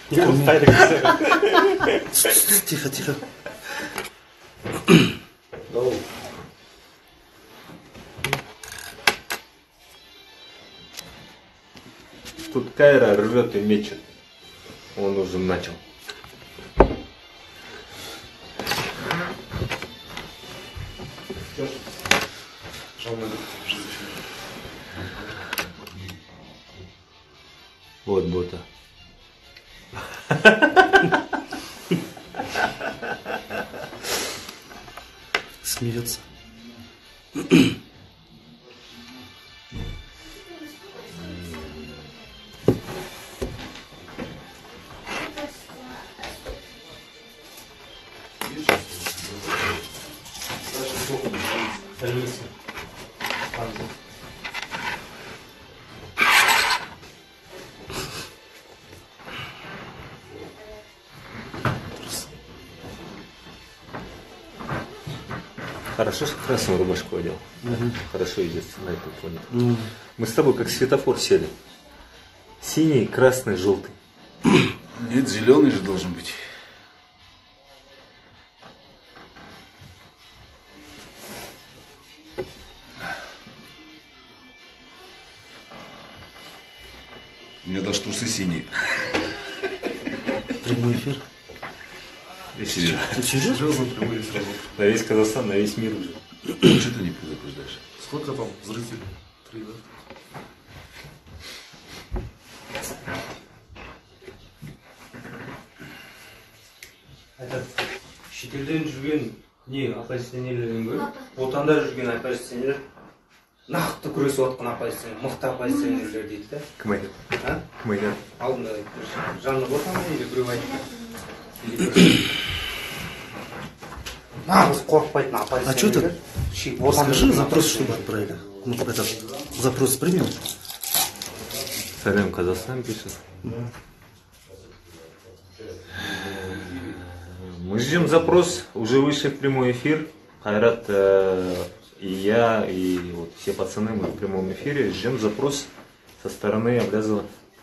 Тихо, тихо. Тут Кайра рвет и мечет. Он уже начал. Вот бота. Смеется. Хорошо, что красную рубашку одел. Хорошо идет на этом фоне. Мы с тобой как светофор сели. Синий, красный, желтый. Нет, зеленый же должен быть. У меня даже трусы синие. Прямой эфир. Ты серьезно? Серьезно, прямой эфир. На весь Казахстан, на весь мир уже. Что ты не предупреждаешь? Сколько там зрителей? 3, да? Шетелден жүрген не оппозиционерлердің көріп, отанда жүрген оппозиционерлер нақты күресіп отқан оппозиционерлер, мықты оппозиционерлер дейді да. Кім айтады? А? Кім айтады? Алдында жанны ботама или біреу айтты. Нағыз қорқпайтын оппозиционерлер. А что это? Скажи запрос, чтобы отправили. Ну, этот запрос принял. Салям, Казахстан пишет. Мы ждем запрос, уже вышли в прямой эфир. Хайрат и я, и вот все пацаны, мы в прямом эфире. Ждем запрос со стороны Аблязова.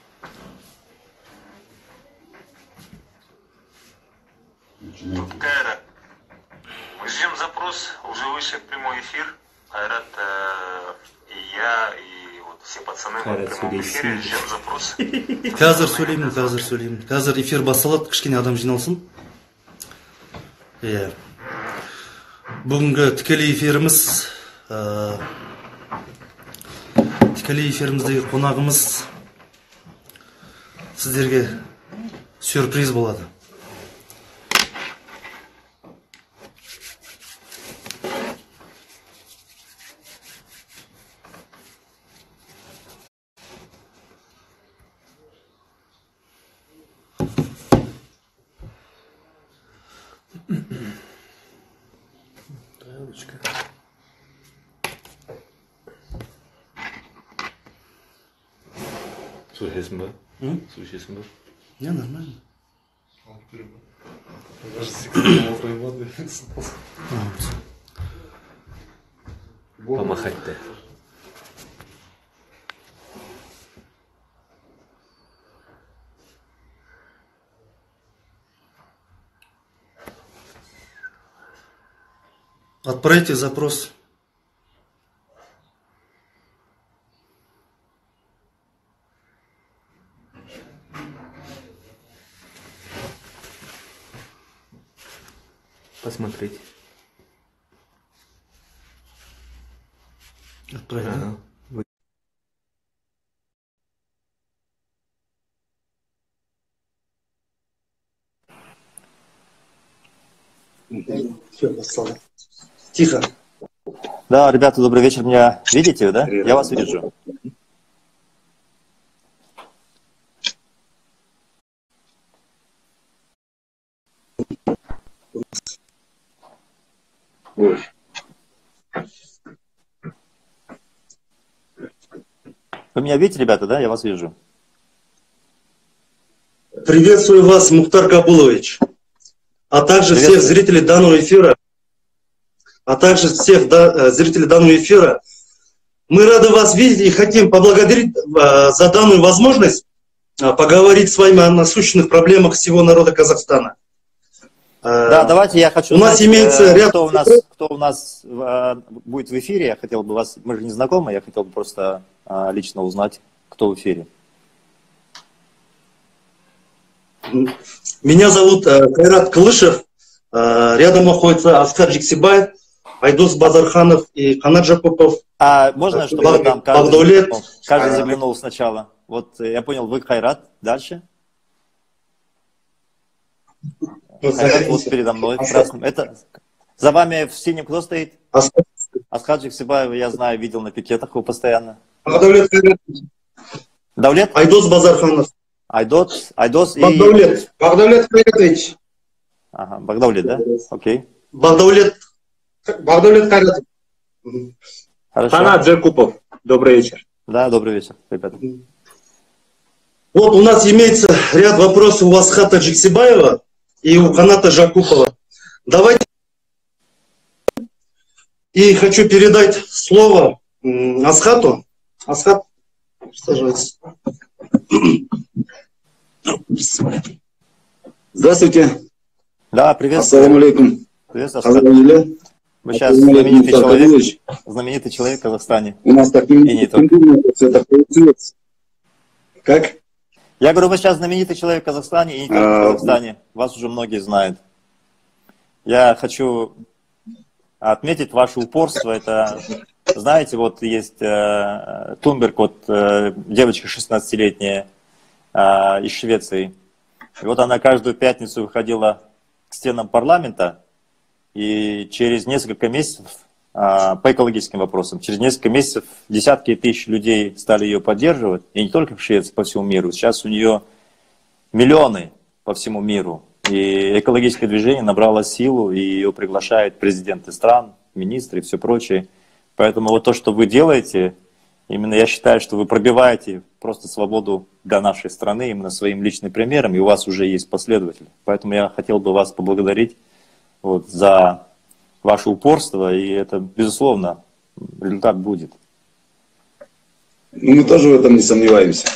Кайра, мы ждем запрос, уже вышли в прямой эфир. Хайрат и я, и вот все пацаны, мы в прямом эфире. Ждем запрос. Қазір сөйлеймін. Қазір эфир басталады, кішкене адам жиналсын. Иә. Бүгінгі тікелей эфиріміздегі қонағымыз сіздерге сюрприз болады. Слушайсың ба? Слушайсың ба? Не, нормально. Даже секретного воды. Помахать-то. Отправьте запрос. Посмотреть. Отправить. Ага. Все, послал. Тихо. Да, ребята, добрый вечер. Меня видите, да? Я вас вижу. Ой. Вы меня видите, ребята, да? Я вас вижу. Приветствую вас, Мухтар Кабулович, а также всех зрителей данного эфира. Мы рады вас видеть и хотим поблагодарить за данную возможность поговорить с вами о насущных проблемах всего народа Казахстана. Да, давайте я хочу у нас знать, имеется ряд... кто у нас будет в эфире. Я хотел бы вас, мы же не знакомы, я хотел бы просто лично узнать, кто в эфире. Меня зовут Кайрат Кылышев. Рядом находится Аскар Джиксибаев, Айдос Базарханов и Канат Жакупов. А можно, чтобы я там Багдавлет. каждый заглянул сначала? Вот я понял, вы Кайрат. Дальше? Кайрат вот передо мной. Красным. Это за вами в синем кто стоит? Аскар Джиксибаев, я знаю, видел на пикетах его постоянно. Багдавлет Кайрат. Давлет? Айдос Базарханов. Айдос и... Багдавлет. Багдавлет Кайратович. Ага, Багдавлет, да? Окей. Багдавлет Кайратович. Хорошо. Канат Жакупов. Добрый вечер. Да, добрый вечер, ребята. Вот у нас имеется ряд вопросов у Асхата Джиксибаева и у Каната Жакупова. Давайте. И хочу передать слово Асхату. Асхат, сажайся. Здравствуйте. Да, приветствую. Ассаламу алейкум. Приветствую. Вы сейчас знаменитый человек в Казахстане. У нас так не все так получилось. Как? Я говорю, вы сейчас знаменитый человек в Казахстане и не только в Казахстане. Вас уже многие знают. Я хочу отметить ваше упорство. Это, знаете, вот есть Тунберг, вот девочка 16-летняя из Швеции. И вот она каждую пятницу выходила к стенам парламента, и через несколько месяцев, по экологическим вопросам, через несколько месяцев десятки тысяч людей стали ее поддерживать, и не только в Швеции, по всему миру. Сейчас у нее миллионы по всему миру, и экологическое движение набрало силу, и ее приглашают президенты стран, министры и все прочее. Поэтому вот то, что вы делаете, именно я считаю, что вы пробиваете просто свободу для нашей страны именно своим личным примером, и у вас уже есть последователи. Поэтому я хотел бы вас поблагодарить вот, за ваше упорство, и это, безусловно, результат будет. Мы тоже в этом не сомневаемся.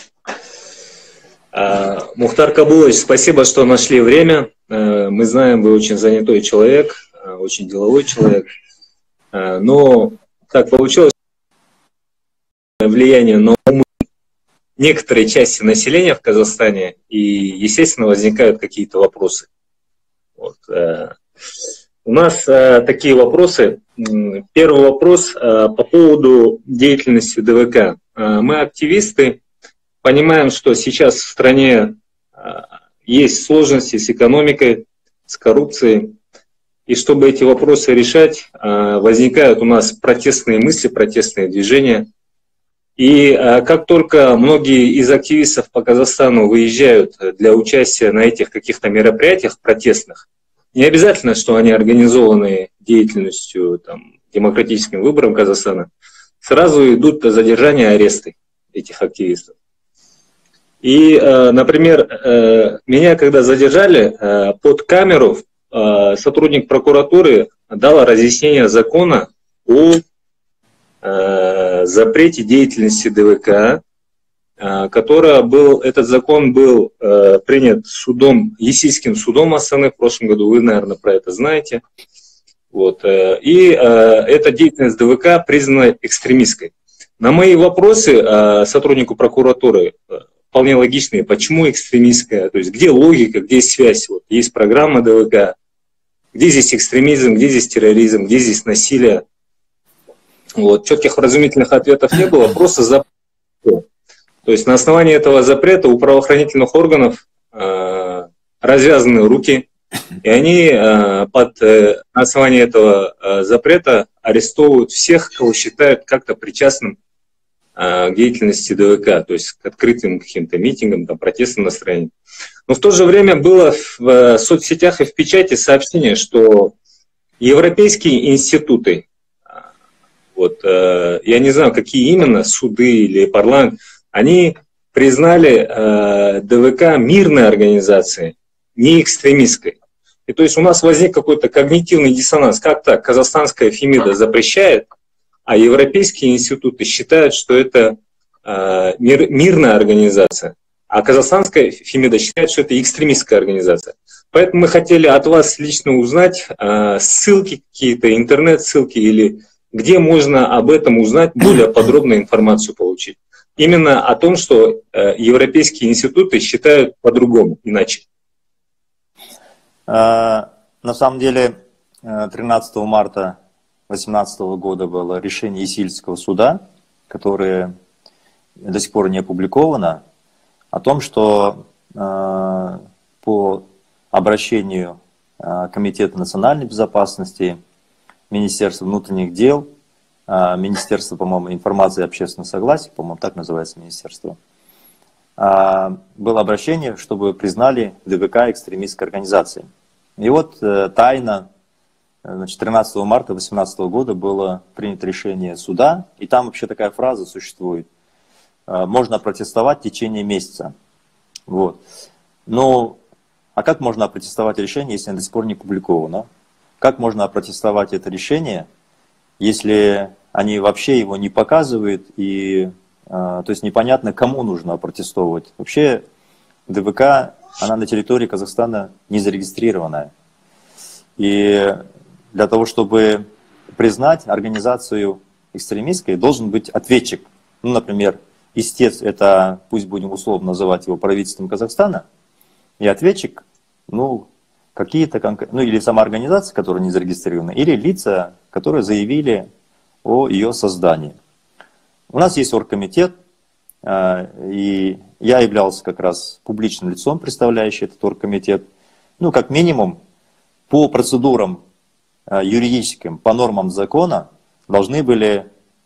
Мухтар Кабулович, спасибо, что нашли время. Мы знаем, вы очень занятой человек, очень деловой человек. Но так получилось, влияние на умы некоторой части населения в Казахстане, и, естественно, возникают какие-то вопросы. Вот. У нас такие вопросы. Первый вопрос по поводу деятельности ДВК. Мы, активисты, понимаем, что сейчас в стране есть сложности с экономикой, с коррупцией. И чтобы эти вопросы решать, возникают у нас протестные мысли, протестные движения. И как только многие из активистов по Казахстану выезжают для участия на этих каких-то мероприятиях протестных, не обязательно, что они организованы деятельностью, там, демократическим выбором Казахстана, сразу идут задержания и аресты этих активистов. И, например, меня когда задержали, под камеру сотрудник прокуратуры дал разъяснение закона о запрете деятельности ДВК, этот закон был принят судом, Есийским судом Астаны в прошлом году, вы, наверное, про это знаете. Вот. И эта деятельность ДВК признана экстремистской. На мои вопросы сотруднику прокуратуры вполне логичные, почему экстремистская, то есть где логика, где связь. Вот. Есть программа ДВК, где здесь экстремизм, где здесь терроризм, где здесь насилие. Вот. Четких вразумительных ответов не было, просто запрет. То есть на основании этого запрета у правоохранительных органов развязаны руки, и они на основании этого запрета арестовывают всех, кого считают как-то причастным к деятельности ДВК, то есть к открытым каким-то митингам, там, протестным настроениям. Но в то же время было в соцсетях и в печати сообщение, что европейские институты, вот, я не знаю, какие именно, суды или парламент, они признали ДВК мирной организацией, не экстремистской. И то есть у нас возник какой-то когнитивный диссонанс. Как так? Казахстанская Фемида запрещает, а европейские институты считают, что это мирная организация. А казахстанская Фемида считает, что это экстремистская организация. Поэтому мы хотели от вас лично узнать ссылки какие-то, интернет-ссылки, или где можно об этом узнать, более подробную информацию получить. Именно о том, что европейские институты считают по-другому, иначе. На самом деле 13 марта 2018 года было решение Исильского суда, которое до сих пор не опубликовано, о том, что по обращению Комитета национальной безопасности, Министерства внутренних дел, Министерства, по-моему, информации и общественного согласия, по-моему, так называется министерство, было обращение, чтобы признали ДВК экстремистской организацией. И вот тайно, значит, 13 марта 2018 года было принято решение суда, и там вообще такая фраза существует: можно протестовать в течение месяца. Вот. Ну, а как можно опротестовать решение, если оно до сих пор не опубликовано? Как можно опротестовать это решение, если они вообще его не показывают, и то есть непонятно, кому нужно опротестовывать? Вообще ДВК, она на территории Казахстана не зарегистрированная. И для того, чтобы признать организацию экстремистской, должен быть ответчик. Ну, например, истец — это, пусть будем условно называть его правительством Казахстана, и ответчик, ну, какие-то ну, или сама организация, которая не зарегистрирована, или лица, которые заявили о ее создании. У нас есть оргкомитет, и я являлся как раз публичным лицом, представляющим этот оргкомитет. Ну, как минимум, по процедурам юридическим, по нормам закона, должны были,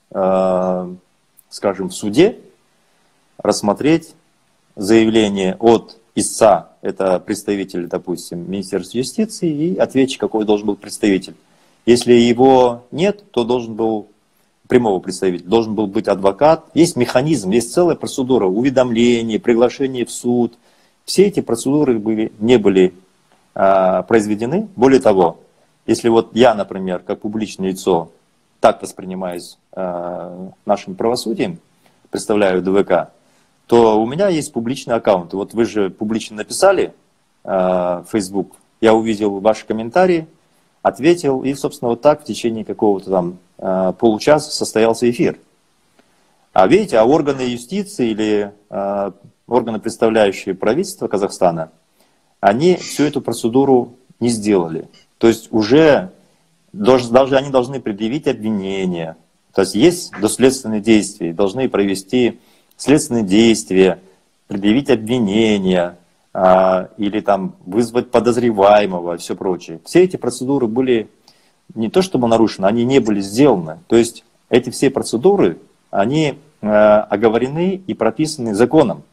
скажем, в суде рассмотреть заявление от истца, это представитель, допустим, Министерства юстиции, и ответчик, какой должен был представитель. Если его нет, то должен был прямого представителя, должен был быть адвокат. Есть механизм, есть целая процедура уведомления, приглашения в суд. Все эти процедуры не были произведены. Более того, если вот я, например, как публичное лицо, так воспринимаюсь нашим правосудием, представляю ДВК, то у меня есть публичный аккаунт. Вот вы же публично написали в Facebook, я увидел ваши комментарии, ответил, и, собственно, вот так в течение какого-то там получаса состоялся эфир. А видите, органы юстиции или органы, представляющие правительство Казахстана, они всю эту процедуру не сделали. То есть уже даже они должны предъявить обвинение. То есть доследственные действия, должны провести следственные действия, предъявить обвинения, или там вызвать подозреваемого и все прочее. Все эти процедуры были не то чтобы нарушены, они не были сделаны. То есть эти все процедуры, они оговорены и прописаны законом,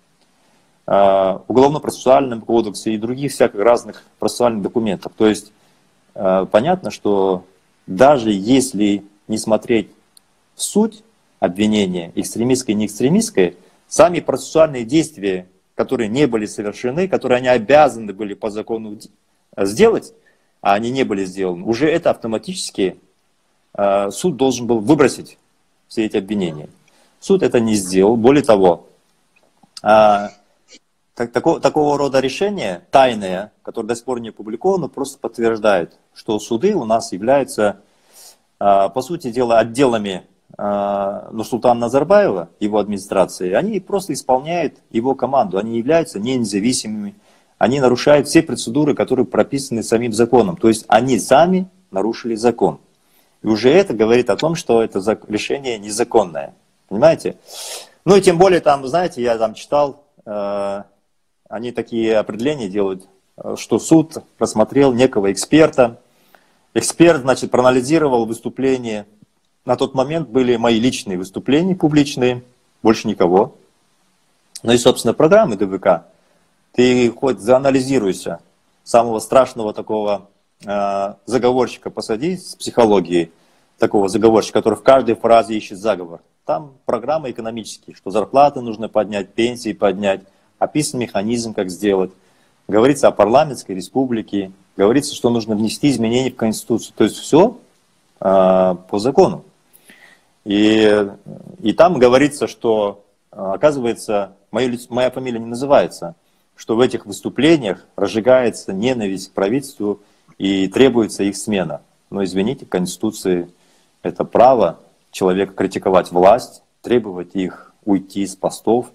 Уголовно-процессуальном кодексе и других всяких разных процессуальных документах. То есть понятно, что даже если не смотреть в суть обвинения, экстремистское и не экстремистское, сами процессуальные действия, которые не были совершены, которые они обязаны были по закону сделать, а они не были сделаны, уже это автоматически суд должен был выбросить все эти обвинения. Суд это не сделал. Более того, такого рода решения, тайные, которые до сих пор не опубликованы, просто подтверждают, что суды у нас являются, по сути дела, отделами Нурсултана Назарбаева, его администрации. Они просто исполняют его команду, они являются независимыми, они нарушают все процедуры, которые прописаны самим законом. То есть они сами нарушили закон. И уже это говорит о том, что это решение незаконное. Понимаете? Ну и тем более, там, знаете, я там читал, они такие определения делают, что суд рассмотрел некого эксперта. Эксперт, значит, проанализировал выступление. На тот момент были мои личные выступления публичные, больше никого. Ну и, собственно, программы ДВК. Ты хоть заанализируйся, самого страшного такого заговорщика посади с психологией, такого заговорщика, который в каждой фразе ищет заговор. Там программы экономические, что зарплаты нужно поднять, пенсии поднять, описан механизм, как сделать. Говорится о парламентской республике, говорится, что нужно внести изменения в Конституцию. То есть все по закону. И там говорится, что, оказывается, моя фамилия не называется, что в этих выступлениях разжигается ненависть к правительству и требуется их смена. Но извините, в Конституции это право человека критиковать власть, требовать их уйти с постов.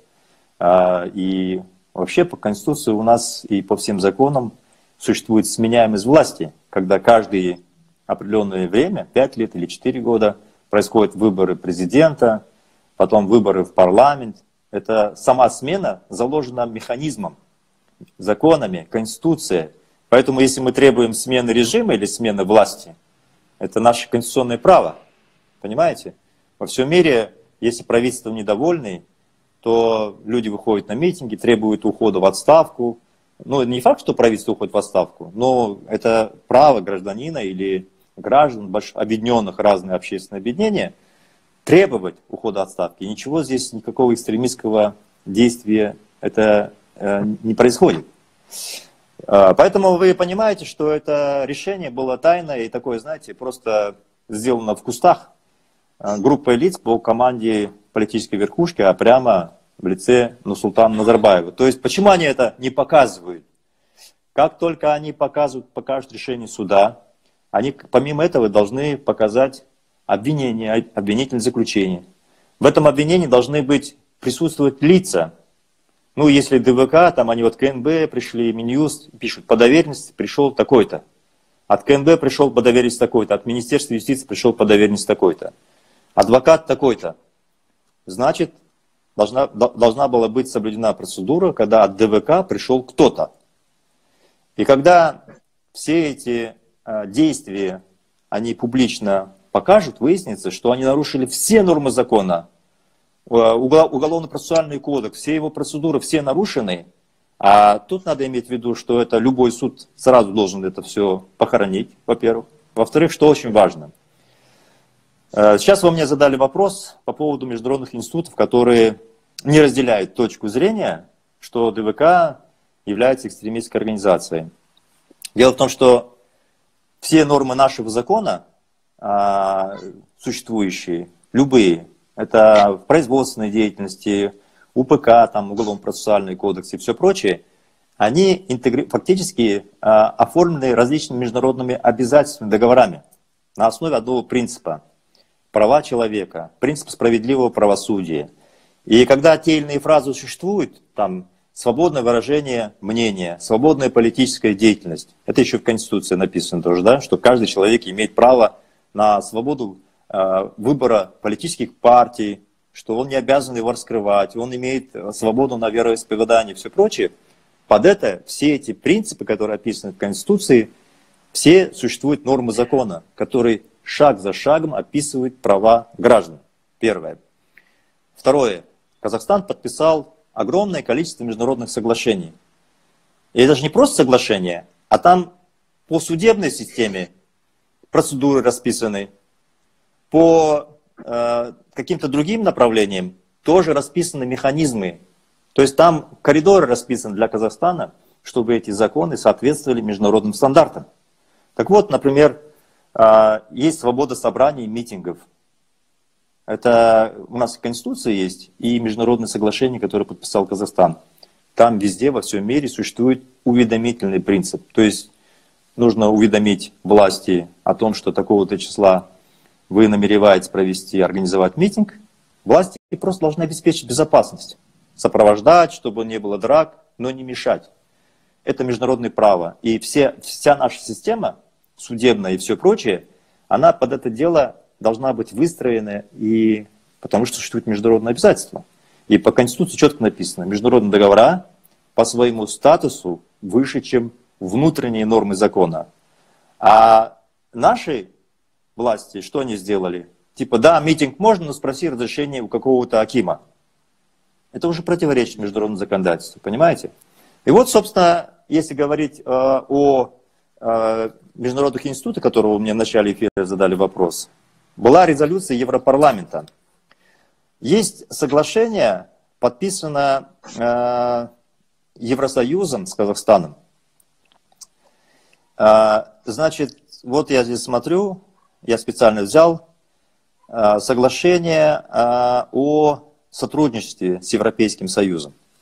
И вообще по Конституции у нас и по всем законам существует сменяемость власти, когда каждое определенное время, 5 лет или 4 года, происходят выборы президента, потом выборы в парламент. Это сама смена заложена механизмом, законами, Конституцией. Поэтому если мы требуем смены режима или смены власти, это наше конституционное право. Понимаете? Во всем мире, если правительство недовольны, то люди выходят на митинги, требуют ухода в отставку. Ну, не факт, что правительство уходит в отставку, но это право гражданина или граждан, объединенных разные общественные объединения, требовать ухода отставки. И ничего здесь, никакого экстремистского действия это не происходит. Поэтому вы понимаете, что это решение было тайное и такое, знаете, просто сделано в кустах группой лиц по команде политической верхушки, а прямо в лице Нурсултана Назарбаева. То есть почему они это не показывают? Как только они покажут решение суда, они помимо этого должны показать обвинение, обвинительное заключение. В этом обвинении должны присутствовать лица. Ну, если ДВК, там они от КНБ пришли, Минюст, пишут, по доверенности пришел такой-то. От КНБ пришел по доверенности такой-то, от Министерства юстиции пришел по доверенности такой-то. Адвокат такой-то. Значит, должна была быть соблюдена процедура, когда от ДВК пришел кто-то. И когда все эти действия, они публично покажут, выяснится, что они нарушили все нормы закона, уголовно-процессуальный кодекс, все его процедуры, все нарушены. А тут надо иметь в виду, что это любой суд сразу должен это все похоронить, во-первых. Во-вторых, что очень важно. Сейчас вы мне задали вопрос по поводу международных институтов, которые не разделяют точку зрения, что ДВК является экстремистской организацией. Дело в том, что все нормы нашего закона, существующие, любые, это в производственной деятельности, УПК, там, Уголовно-процессуальный кодекс и все прочее, они фактически оформлены различными международными обязательствами, договорами на основе одного принципа – права человека, принцип справедливого правосудия. И когда те или иные фразы существуют, там, свободное выражение мнения, свободная политическая деятельность, это еще в Конституции написано тоже, да, что каждый человек имеет право на свободу выбора политических партий, что он не обязан его раскрывать, он имеет свободу на вероисповедание и все прочее. Под это все эти принципы, которые описаны в Конституции, все существуют нормы закона, которые шаг за шагом описывают права граждан. Первое. Второе. Казахстан подписал огромное количество международных соглашений. И это же не просто соглашение, а там по судебной системе процедуры расписаны, по каким-то другим направлениям тоже расписаны механизмы. То есть там коридоры расписаны для Казахстана, чтобы эти законы соответствовали международным стандартам. Так вот, например, есть свобода собраний и митингов. Это у нас в Конституции есть и международные соглашения, которые подписал Казахстан. Там везде, во всем мире существует уведомительный принцип. То есть нужно уведомить власти о том, что такого-то числа вы намереваетесь провести, организовать митинг. Власти просто должны обеспечить безопасность. Сопровождать, чтобы не было драк, но не мешать. Это международное право. И вся наша система, судебная и все прочее, она под это дело должна быть выстроена, и потому что существует международное обязательство. И по Конституции четко написано, международные договора по своему статусу выше, чем внутренние нормы закона. А наши власти, что они сделали? Типа, да, митинг можно, но спроси разрешение у какого-то акима. Это уже противоречит международному законодательству, понимаете? И вот, собственно, если говорить о международных институтах, которые вы мне в начале эфира задали вопрос, была резолюция Европарламента. Есть соглашение, подписано Евросоюзом с Казахстаном. Значит, вот я здесь смотрю, я специально взял соглашение о сотрудничестве с Европейским Союзом.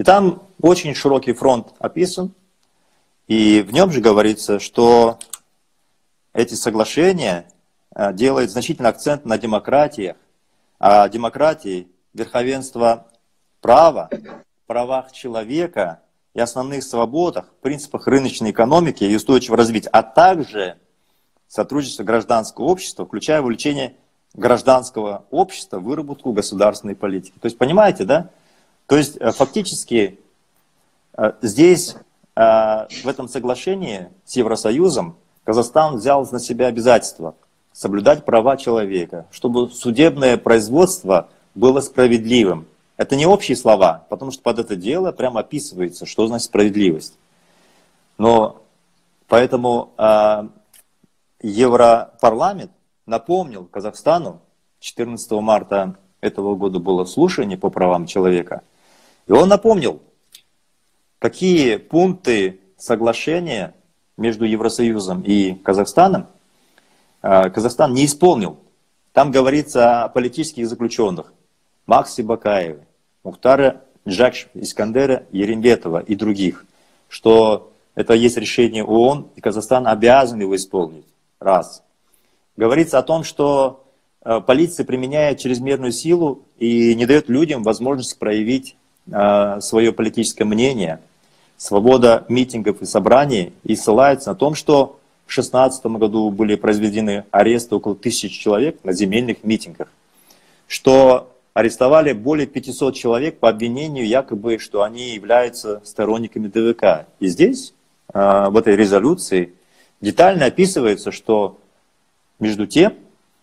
И там очень широкий фронт описан, и в нем же говорится, что эти соглашения делают значительный акцент на демократиях, а демократии, верховенство права, правах человека и основных свободах, принципах рыночной экономики и устойчивого развития, а также сотрудничество гражданского общества, включая вовлечение гражданского общества в выработку государственной политики. То есть, понимаете, да? То есть, фактически, здесь, в этом соглашении с Евросоюзом, Казахстан взял на себя обязательство соблюдать права человека, чтобы судебное производство было справедливым. Это не общие слова, потому что под это дело прямо описывается, что значит справедливость. Но поэтому Европарламент напомнил Казахстану, 14 марта этого года было слушание по правам человека, и он напомнил, какие пункты соглашения между Евросоюзом и Казахстаном Казахстан не исполнил. Там говорится о политических заключенных Максе Бакаеве, Мухтара Джакшев, Искандера Ерембетова и других, что это есть решение ООН, и Казахстан обязан его исполнить. Раз. Говорится о том, что полиция применяет чрезмерную силу и не дает людям возможность проявить свое политическое мнение, свобода митингов и собраний, и ссылается на том, что в 2016 году были произведены аресты около 1000 человек на земельных митингах, что арестовали более 500 человек по обвинению якобы, что они являются сторонниками ДВК. И здесь, в этой резолюции, детально описывается, что между тем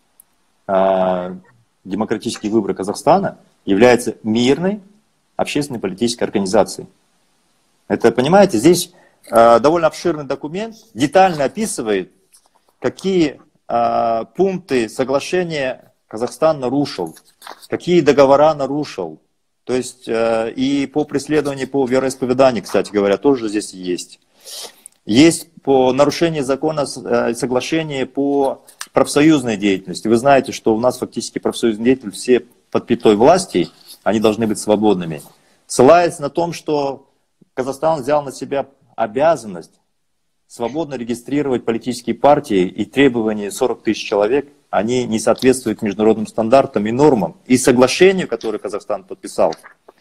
демократические выборы Казахстана являются мирной общественной политической организацией. Это, понимаете, здесь довольно обширный документ, детально описывает, какие пункты соглашения Казахстан нарушил, какие договора нарушил. То есть и по преследованию по вероисповеданию, кстати говоря, тоже здесь есть. Есть по нарушению закона соглашения по профсоюзной деятельности. Вы знаете, что у нас фактически профсоюзные деятели все под пятой власти, они должны быть свободными. Ссылается на том, что Казахстан взял на себя обязанность свободно регистрировать политические партии, и требования 40 000 человек, они не соответствуют международным стандартам и нормам. И соглашению, которое Казахстан подписал,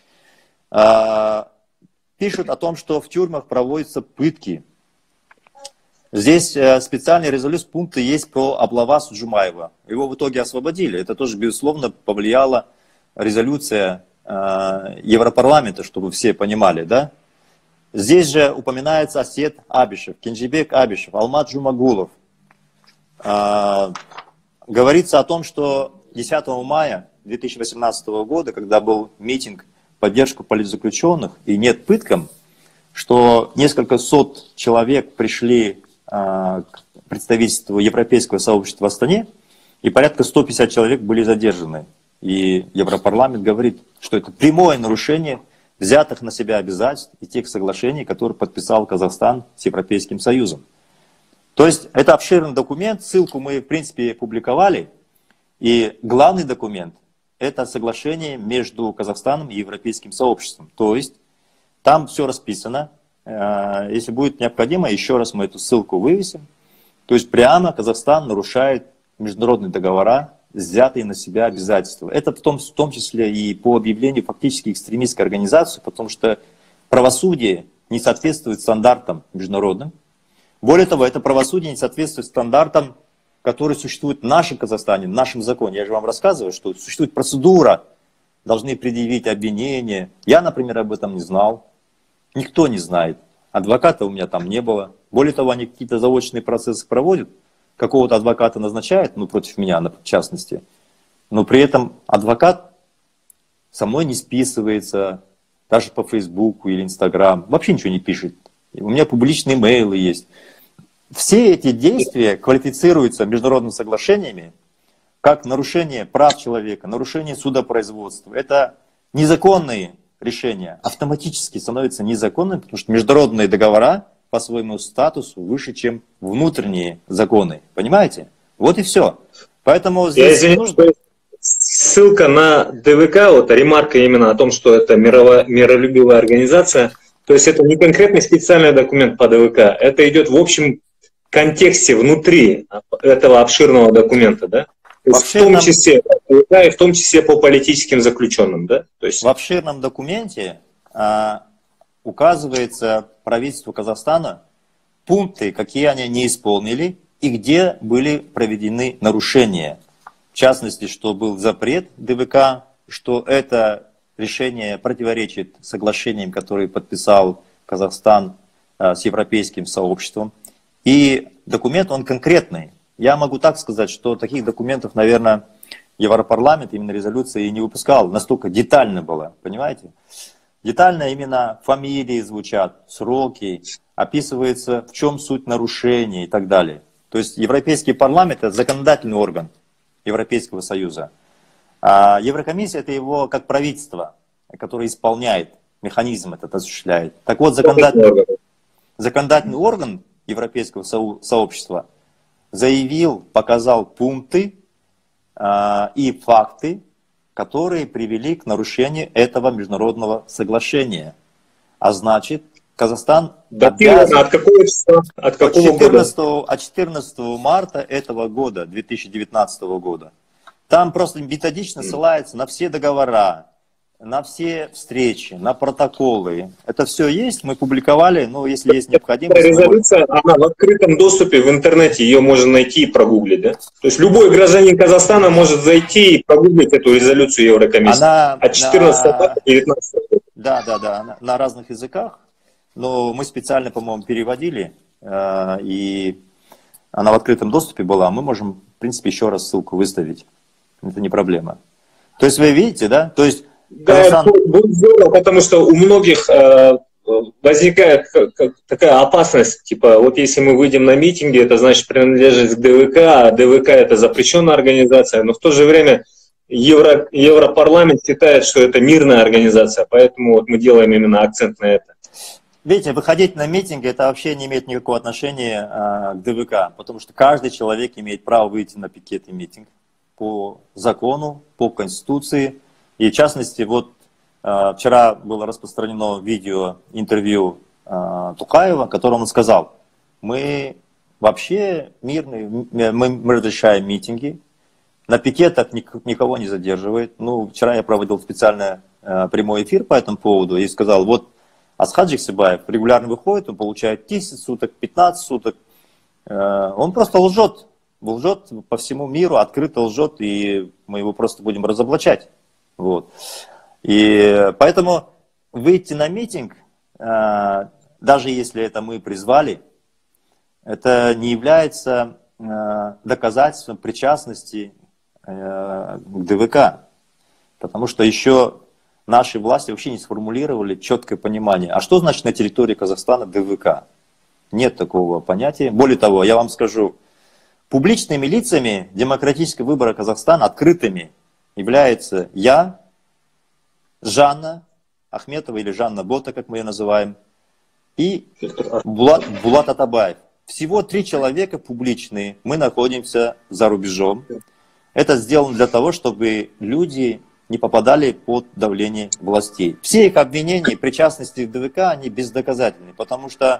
пишут о том, что в тюрьмах проводятся пытки. Здесь специальные резолюции, пункты есть про Аблавасу Джумаева. Его в итоге освободили. Это тоже, безусловно, повлияла резолюция Европарламента, чтобы все понимали, да? Здесь же упоминается Асет Абишев, Кенжибек Абишев, Алмат Джумагулов. Говорится о том, что 10 мая 2018 года, когда был митинг в поддержку политзаключенных и нет пыткам, что несколько сот человек пришли к представительству Европейского сообщества в Астане, и порядка 150 человек были задержаны. И Европарламент говорит, что это прямое нарушение взятых на себя обязательств и тех соглашений, которые подписал Казахстан с Европейским Союзом. То есть это обширный документ, ссылку мы в принципе публиковали, и главный документ — это соглашение между Казахстаном и Европейским сообществом. То есть там все расписано, если будет необходимо, еще раз мы эту ссылку вывесим. То есть прямо Казахстан нарушает международные договора, взятые на себя обязательства. Это в том числе и по объявлению фактически экстремистской организации, потому что правосудие не соответствует стандартам международным. Более того, это правосудие не соответствует стандартам, которые существуют в нашем Казахстане, в нашем законе. Я же вам рассказываю, что существует процедура, должны предъявить обвинения. Я, например, об этом не знал. Никто не знает. Адвоката у меня там не было. Более того, они какие-то заочные процессы проводят. Какого-то адвоката назначают, ну, против меня, в частности. Но при этом адвокат со мной не списывается, даже по Фейсбуку или Инстаграм. Вообще ничего не пишет. У меня публичные мейлы есть. Все эти действия квалифицируются международными соглашениями как нарушение прав человека, нарушение судопроизводства. Это незаконные решения, автоматически становятся незаконными, потому что международные договора по своему статусу выше, чем внутренние законы. Понимаете? Вот и все. Поэтому здесь нужно... ссылка на ДВК, вот ремарка именно о том, что это миролюбивая организация, то есть это не конкретный специальный документ по ДВК, это идет в общем контексте внутри этого обширного документа, да? То есть в том числе по ДВК и в том числе по политическим заключенным, да? То есть... В обширном документе указывается правительству Казахстана пункты, какие они не исполнили и где были проведены нарушения. В частности, что был запрет ДВК, что это решение противоречит соглашениям, которые подписал Казахстан с европейским сообществом. И документ, он конкретный. Я могу так сказать, что таких документов, наверное, Европарламент, именно резолюция, и не выпускал. Настолько детально было, понимаете? Детально именно фамилии звучат, сроки, описывается, в чем суть нарушения и так далее. То есть Европейский парламент – это законодательный орган Европейского Союза. А Еврокомиссия – это его как правительство, которое исполняет механизм, этот осуществляет. Так вот, законодательный орган Европейского сообщества заявил, показал пункты и факты, которые привели к нарушению этого международного соглашения. А значит, Казахстан обязан... От какого числа? От какого года? От 14 марта этого года, 2019 года. Там просто методично ссылается на все договора, на все встречи, на протоколы. Это все есть, мы публиковали, но если есть необходимость... Резолюция, она в открытом доступе в интернете, ее можно найти и прогуглить, да? То есть любой гражданин Казахстана может зайти и прогуглить эту резолюцию Еврокомиссии от 14 марта 2019 года. Да, на разных языках, но мы специально, по-моему, переводили, и она в открытом доступе была, мы можем, в принципе, еще раз ссылку выставить, это не проблема. То есть вы видите, да? То есть да, будет здорово, потому что у многих возникает такая опасность, типа, вот если мы выйдем на митинги, это значит принадлежность к ДВК, а ДВК это запрещенная организация, но в то же время Европарламент считает, что это мирная организация, поэтому вот мы делаем именно акцент на это. Видите, выходить на митинги, это вообще не имеет никакого отношения к ДВК, потому что каждый человек имеет право выйти на пикет и митинг по закону, по Конституции. И в частности, вот вчера было распространено видео, интервью Тукаева, в котором он сказал, мы вообще мирные, мы разрешаем митинги, на пикетах никого не задерживает. Ну, вчера я проводил специально прямой эфир по этому поводу и сказал, вот Асхат Джиксибаев регулярно выходит, он получает 10 суток, 15 суток, он просто лжет по всему миру, открыто лжет, и мы его просто будем разоблачать. Вот. И поэтому выйти на митинг, даже если это мы призвали, это не является доказательством причастности к ДВК. Потому что еще наши власти вообще не сформулировали четкое понимание. А что значит на территории Казахстана ДВК? Нет такого понятия. Более того, я вам скажу, публичными лицами демократического выбора Казахстана, открытыми, является я, Жанна Ахметова или Жанна Бота, как мы ее называем, и Булат Атабаев. Всего 3 человека публичные. Мы находимся за рубежом. Это сделано для того, чтобы люди не попадали под давление властей. Все их обвинения и причастности к ДВК, они бездоказательны, потому что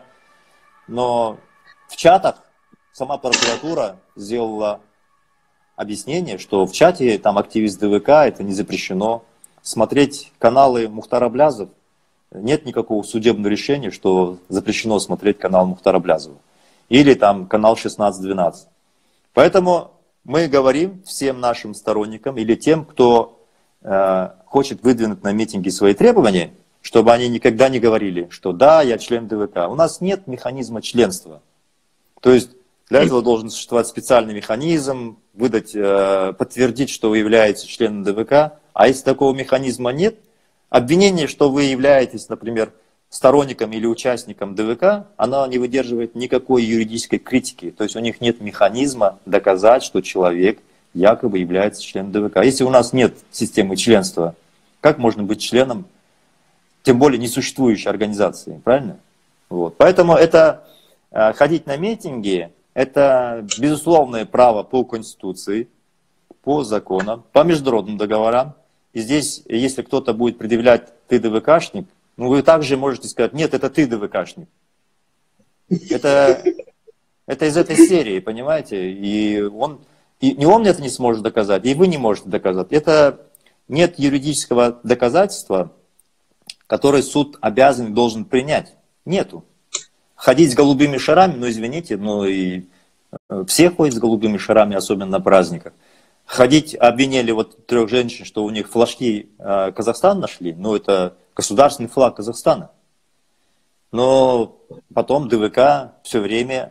в чатах сама прокуратура сделала объяснение, что в чате там активист ДВК, это не запрещено. Смотреть каналы Мухтара Аблязов, нет никакого судебного решения, что запрещено смотреть канал Мухтара Аблязова. Или там канал 1612. Поэтому мы говорим всем нашим сторонникам или тем, кто хочет выдвинуть на митинги свои требования, чтобы они никогда не говорили, что да, я член ДВК. У нас нет механизма членства. То есть для этого должен существовать специальный механизм, подтвердить, что вы являетесь членом ДВК. А если такого механизма нет, обвинение, что вы являетесь, например, сторонником или участником ДВК, оно не выдерживает никакой юридической критики. То есть у них нет механизма доказать, что человек якобы является членом ДВК. Если у нас нет системы членства, как можно быть членом, тем более несуществующей организации, правильно? Вот. Поэтому ходить на митинги, это безусловное право по Конституции, по законам, по международным договорам. И здесь, если кто-то будет предъявлять «ты ДВКшник», ну вы также можете сказать: нет, это ты ДВКшник. Это из этой серии, понимаете? И ни он это не сможет доказать, и вы не можете доказать. Это нет юридического доказательства, которое суд обязан и должен принять. Нету. Ходить с голубыми шарами, ну извините, но и все ходят с голубыми шарами, особенно на праздниках. Ходить, обвинили вот 3 женщин, что у них флажки Казахстана нашли, ну это государственный флаг Казахстана. Но потом ДВК все время,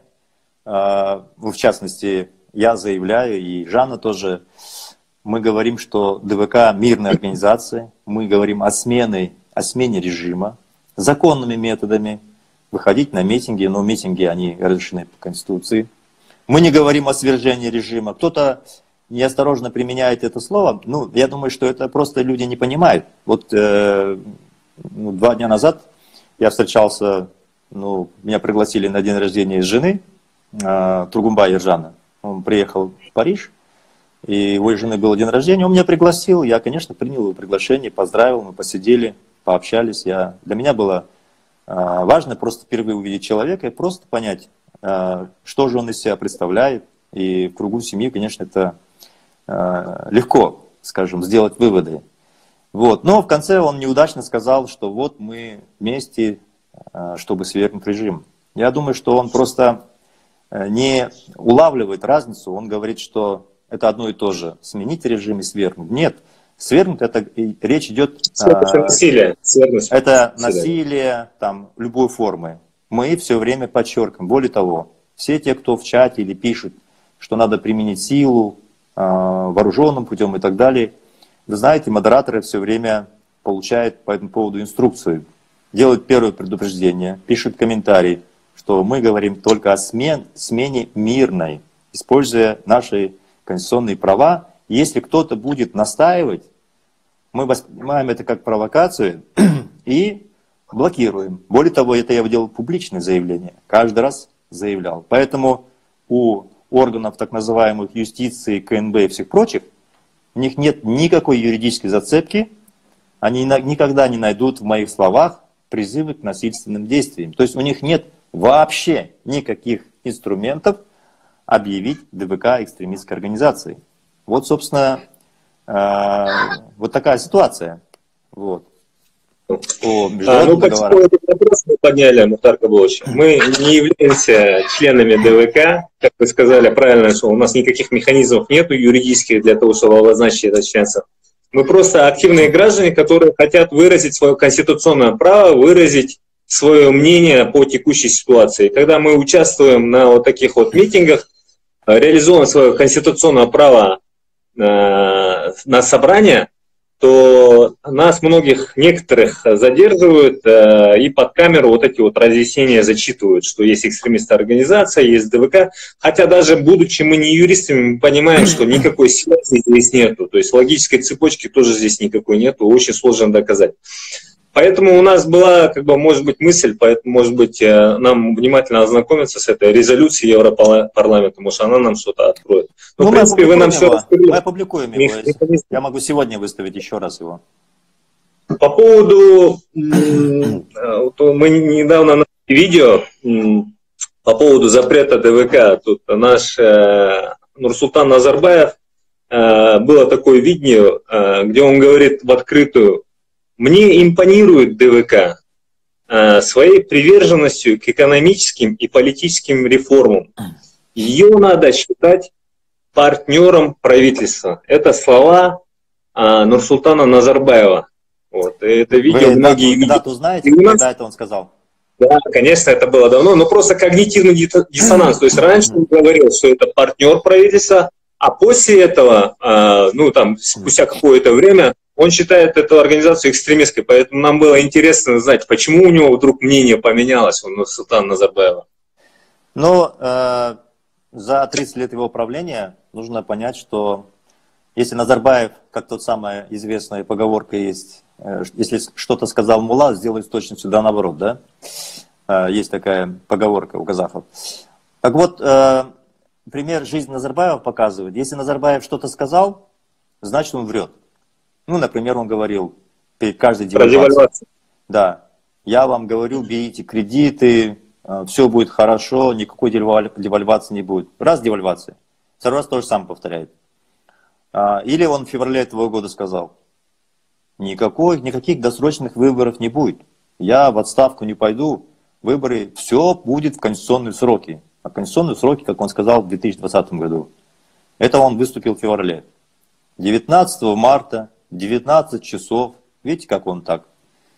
в частности, я заявляю, и Жанна тоже, мы говорим, что ДВК мирная организация, мы говорим о смене режима, законными методами, выходить на митинги, но митинги, они разрешены по Конституции. Мы не говорим о свержении режима. Кто-то неосторожно применяет это слово, ну, я думаю, что это просто люди не понимают. Вот 2 дня назад я встречался, меня пригласили на день рождения жены, Тургумбай Ержана. Он приехал в Париж, и его жены был день рождения, он меня пригласил, я, конечно, принял его приглашение, поздравил, мы посидели, пообщались. Для меня было важно просто впервые увидеть человека и просто понять, что же он из себя представляет. И в кругу семьи, конечно, это легко, скажем, сделать выводы. Вот. Но в конце он неудачно сказал, что вот мы вместе, чтобы свергнуть режим. Я думаю, что он просто не улавливает разницу. Он говорит, что это одно и то же. Сменить режим и свергнуть. Нет. Свергнуть, это речь идет... насилие. Это насилие там, любой формы. Мы все время подчеркиваем. Более того, все те, кто в чате или пишут, что надо применить силу, вооруженным путем и так далее, вы знаете, модераторы все время получают по этому поводу инструкцию. Делают первое предупреждение, пишут комментарий, что мы говорим только о смене мирной, используя наши конституционные права. Если кто-то будет настаивать, мы воспринимаем это как провокацию и блокируем. Более того, это я делал публичное заявление, каждый раз заявлял. Поэтому у органов так называемых юстиции, КНБ и всех прочих, у них нет никакой юридической зацепки, они никогда не найдут в моих словах призывы к насильственным действиям. То есть у них нет вообще никаких инструментов объявить ДВК экстремистской организацией. Вот, собственно, вот такая ситуация. Вот. По международным договорам. Этот вопрос мы подняли, Мухтар Кабулович. Мы не являемся членами ДВК, как вы сказали правильно, что у нас никаких механизмов нет юридических для того, чтобы обозначить это членство. Мы просто активные граждане, которые хотят выразить свое конституционное право, выразить свое мнение по текущей ситуации. Когда мы участвуем на вот таких вот митингах, реализуем свое конституционное право на собрание, то нас некоторых задерживают и под камеру вот эти вот разъяснения зачитывают, что есть экстремистская организация, есть ДВК. Хотя даже будучи мы не юристами, мы понимаем, что никакой связи здесь нету. То есть логической цепочки тоже здесь никакой нету, очень сложно доказать. Поэтому у нас была, может быть, мысль, поэтому, может быть, нам внимательно ознакомиться с этой резолюцией Европарламента, может, она нам что-то откроет. Но, в принципе, вы нам все рассказали. Мы опубликуем его. Я могу сегодня выставить еще раз его. По поводу, мы недавно на видео по поводу запрета ДВК, тут наш Нурсултан Назарбаев, было такое видео, где он говорит в открытую: «Мне импонирует ДВК своей приверженностью к экономическим и политическим реформам. Ее надо считать партнером правительства». Это слова Нурсултана Назарбаева. Вот. Это видео многие видят. Дату знаете, когда это он сказал? Да, конечно, это было давно, но просто когнитивный диссонанс. То есть раньше он говорил, что это партнер правительства, а после этого, спустя какое-то время, он считает эту организацию экстремистской. Поэтому нам было интересно знать, почему у него вдруг мнение поменялось у Нурсултана Назарбаева. За 30 лет его правления нужно понять, что если Назарбаев, как тот самая известная поговорка есть, если что-то сказал мулла, сделай с точностью да наоборот, да? Есть такая поговорка у казахов. Так вот, пример жизни Назарбаева показывает. Если Назарбаев что-то сказал, значит он врет. Ну, например, он говорил перед каждой девальвацией. Да, я вам говорю, берите кредиты, все будет хорошо, никакой девальвации не будет. Раз девальвация, второй раз то же самое повторяет. Или он в феврале этого года сказал, никаких досрочных выборов не будет. Я в отставку не пойду, выборы, все будет в конституционные сроки. А конституционные сроки, как он сказал, в 2020 году. Это он выступил в феврале. 19 марта, 19 часов. Видите, как он так,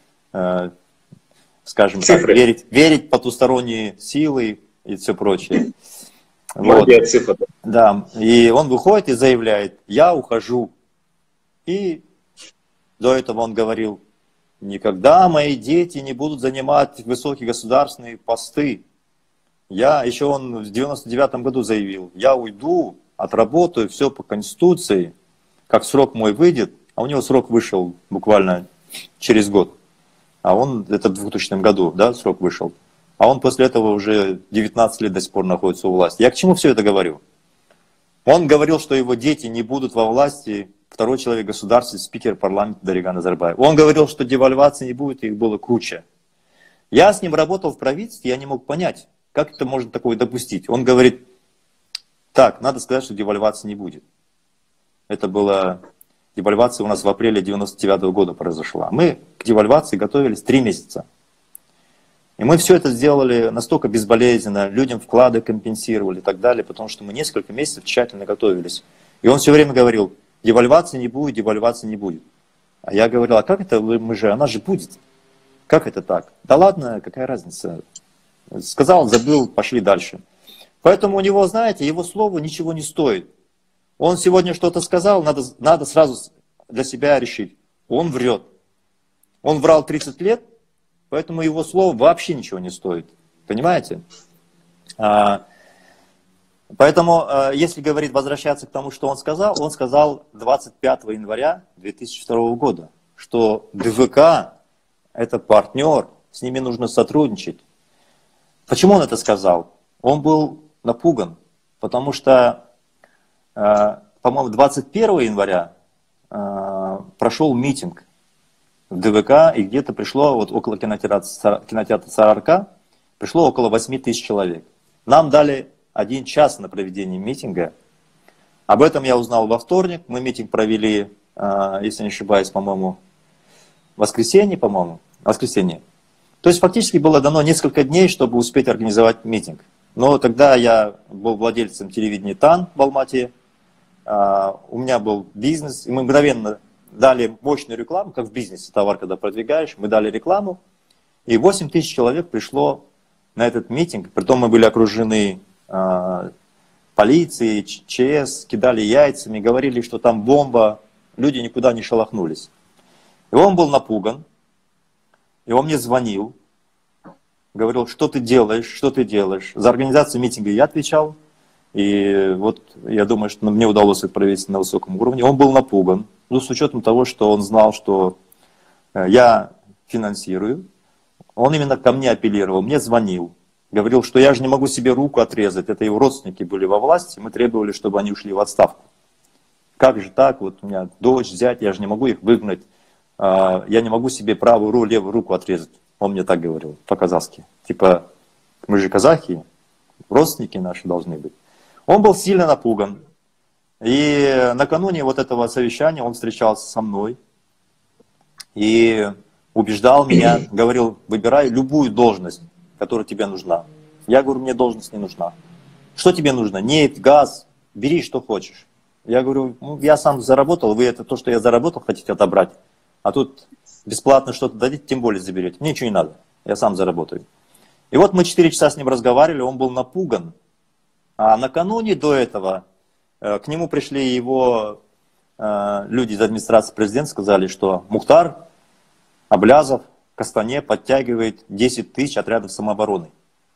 скажем так, верить в потусторонние силы и все прочее. Вот. Да, и он выходит и заявляет, я ухожу. И до этого он говорил, никогда мои дети не будут занимать высокие государственные посты. Еще он в 99 году заявил, я уйду, отработаю все по Конституции, как срок мой выйдет, а у него срок вышел буквально через год. А он, это в 2000 году, да, срок вышел. А он после этого уже 19 лет до сих пор находится у власти. Я к чему все это говорю? Он говорил, что его дети не будут во власти, второй человек в государстве, спикер парламента Дарига Назарбаев. Он говорил, что девальвации не будет, их было куча. Я с ним работал в правительстве, я не мог понять, как это можно такое допустить. Он говорит, так, надо сказать, что девальвации не будет. Это была девальвация у нас в апреле 99 года произошла. Мы к девальвации готовились 3 месяца. И мы все это сделали настолько безболезненно, людям вклады компенсировали и так далее, потому что мы несколько месяцев тщательно готовились. И он все время говорил, девальвации не будет, девальвации не будет. А я говорил, а как это она же будет? Как это так? Да ладно, какая разница? Сказал, забыл, пошли дальше. Поэтому у него, знаете, его слово ничего не стоит. Он сегодня что-то сказал, надо сразу для себя решить. Он врет. Он врал 30 лет, поэтому его слово вообще ничего не стоит. Понимаете? Поэтому, если говорить, возвращаться к тому, что он сказал 25 января 2002 года, что ДВК – это партнер, с ними нужно сотрудничать. Почему он это сказал? Он был напуган, потому что, по-моему, 21 января прошел митинг в ДВК, и где-то пришло, вот около кинотеатра Сарыарка, пришло около 8 тысяч человек. Нам дали 1 час на проведение митинга. Об этом я узнал во вторник. Мы митинг провели, если не ошибаюсь, по-моему, воскресенье. То есть фактически было дано несколько дней, чтобы успеть организовать митинг. Но тогда я был владельцем телевидения ТАН в Алмате. У меня был бизнес, и мы мгновенно дали мощную рекламу, как в бизнесе, товар, когда продвигаешь. Мы дали рекламу, и 8 тысяч человек пришло на этот митинг. Притом мы были окружены полицией, ЧС, кидали яйцами, говорили, что там бомба. Люди никуда не шелохнулись. И он был напуган. И он мне звонил, говорил, что ты делаешь. За организацию митинга я отвечал. И вот я думаю, что мне удалось это провести на высоком уровне. Он был напуган, ну, с учетом того, что он знал, что я финансирую. Он именно ко мне апеллировал, мне звонил. Говорил, что я же не могу себе руку отрезать. Это его родственники были во власти, мы требовали, чтобы они ушли в отставку. Как же так? Вот у меня дочь, зять, я же не могу их выгнать. Я не могу себе правую руку, левую руку отрезать. Он мне так говорил, по-казахски. Типа, мы же казахи, родственники наши должны быть. Он был сильно напуган. И накануне вот этого совещания он встречался со мной и убеждал меня, говорил, выбирай любую должность, которая тебе нужна. Я говорю, мне должность не нужна. Что тебе нужно? Нефть, газ, бери, что хочешь. Я говорю, ну, я сам заработал, вы это то, что я заработал, хотите отобрать. А тут бесплатно что-то дадите, тем более заберете. Мне ничего не надо, я сам заработаю. И вот мы 4 часа с ним разговаривали, он был напуган. А накануне до этого к нему пришли его люди из администрации президента, сказали, что Мухтар Аблязов к Астане подтягивает 10 тысяч отрядов самообороны.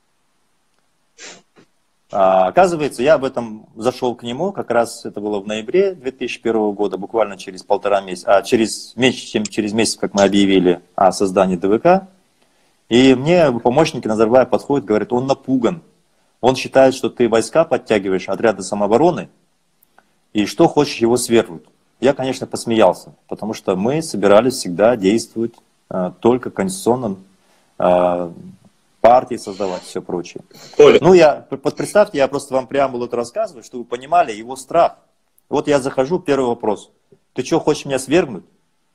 Оказывается, я об этом зашел к нему, как раз это было в ноябре 2001 года, буквально через 1,5 месяца, через месяц, как мы объявили о создании ДВК. И мне помощники Назарбаева подходят, говорят, он напуган. Он считает, что ты войска подтягиваешь, отряды самообороны, и что хочешь его свергнуть. Я, конечно, посмеялся, потому что мы собирались всегда действовать только конституционным, партии создавать, все прочее. Коля. Ну, представьте, я просто вам преамбулу это рассказываю, чтобы вы понимали его страх. Вот я захожу, первый вопрос. Ты что, хочешь меня свергнуть?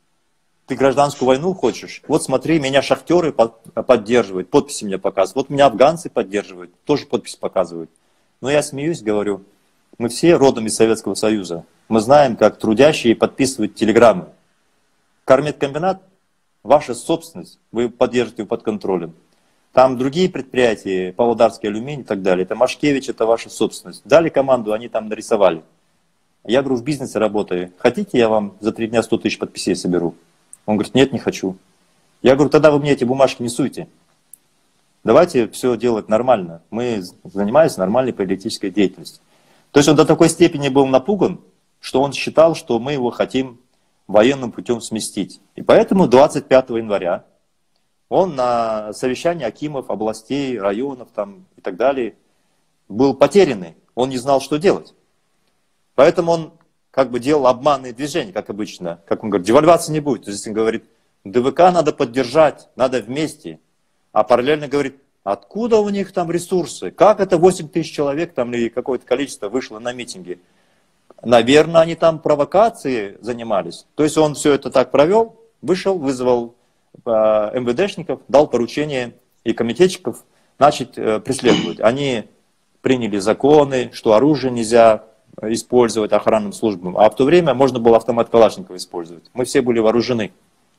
Ты гражданскую войну хочешь? Вот смотри, меня шахтеры поддерживают, подписи мне показывают. Вот меня афганцы поддерживают, тоже подпись показывают. Но я смеюсь, говорю, мы все родом из Советского Союза. Мы знаем, как трудящие подписывают телеграммы. Кармет-комбинат – ваша собственность, вы поддерживаете его под контролем. Там другие предприятия, Павлодарский алюминий и так далее. Это Машкевич, это ваша собственность. Дали команду, они там нарисовали. Я говорю, в бизнесе работаю. Хотите, я вам за 3 дня 100 тысяч подписей соберу? Он говорит, нет, не хочу. Я говорю, тогда вы мне эти бумажки не суйте. Давайте все делать нормально. Мы занимаемся нормальной политической деятельностью. То есть он до такой степени был напуган, что он считал, что мы его хотим военным путем сместить. И поэтому 25 января он на совещании акимов, областей, районов там, и так далее был потерянный. Он не знал, что делать. Поэтому он как бы делал обманные движения, как обычно. Как он говорит, девальвации не будет. То есть он говорит, ДВК надо поддержать, надо вместе. А параллельно говорит, откуда у них там ресурсы? Как это 8 тысяч человек там или какое-то количество вышло на митинги? Наверное, они там провокации занимались. То есть он все это так провел, вышел, вызвал МВДшников, дал поручение и комитетчиков начать преследовать. Они приняли законы, что оружие нельзя использовать охранным службам. А в то время можно было автомат Калашникова использовать. Мы все были вооружены.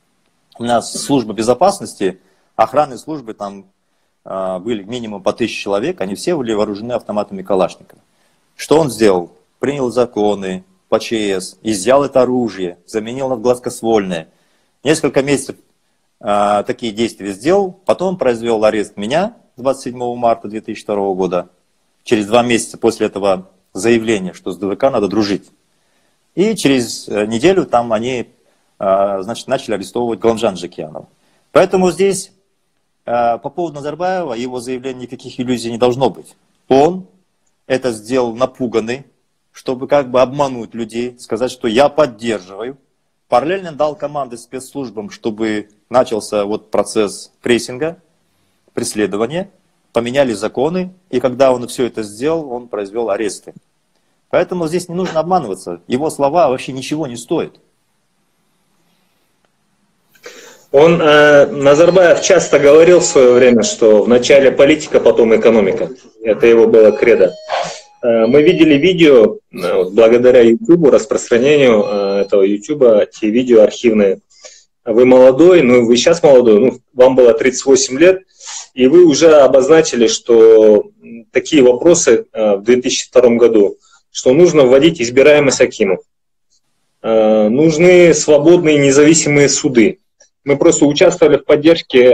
У нас служба безопасности, охранные службы там были минимум по 1000 человек, они все были вооружены автоматами Калашникова. Что он сделал? Принял законы по ЧС, изъял это оружие, заменил на гладкоствольное. Несколько месяцев такие действия сделал, потом произвел арест меня 27 марта 2002 года, через 2 месяца после этого заявления, что с ДВК надо дружить. И через неделю там они начали арестовывать Галамжана Жакиянова. Поэтому здесь по поводу Назарбаева, его заявления, никаких иллюзий не должно быть. Он это сделал напуганный, чтобы как бы обмануть людей, сказать, что я поддерживаю. Параллельно дал команды спецслужбам, чтобы начался вот процесс прессинга, преследования, поменяли законы, и когда он все это сделал, он произвел аресты. Поэтому здесь не нужно обманываться, его слова вообще ничего не стоят. Назарбаев часто говорил в свое время, что вначале политика, потом экономика. Это его было кредо. Мы видели видео, благодаря YouTube, распространению этого YouTube, те видео архивные. Вы молодой, вы сейчас молодой, вам было 38 лет, и вы уже обозначили, что такие вопросы в 2002 году, что нужно вводить избираемость акимов. Нужны свободные независимые суды. Мы просто участвовали в поддержке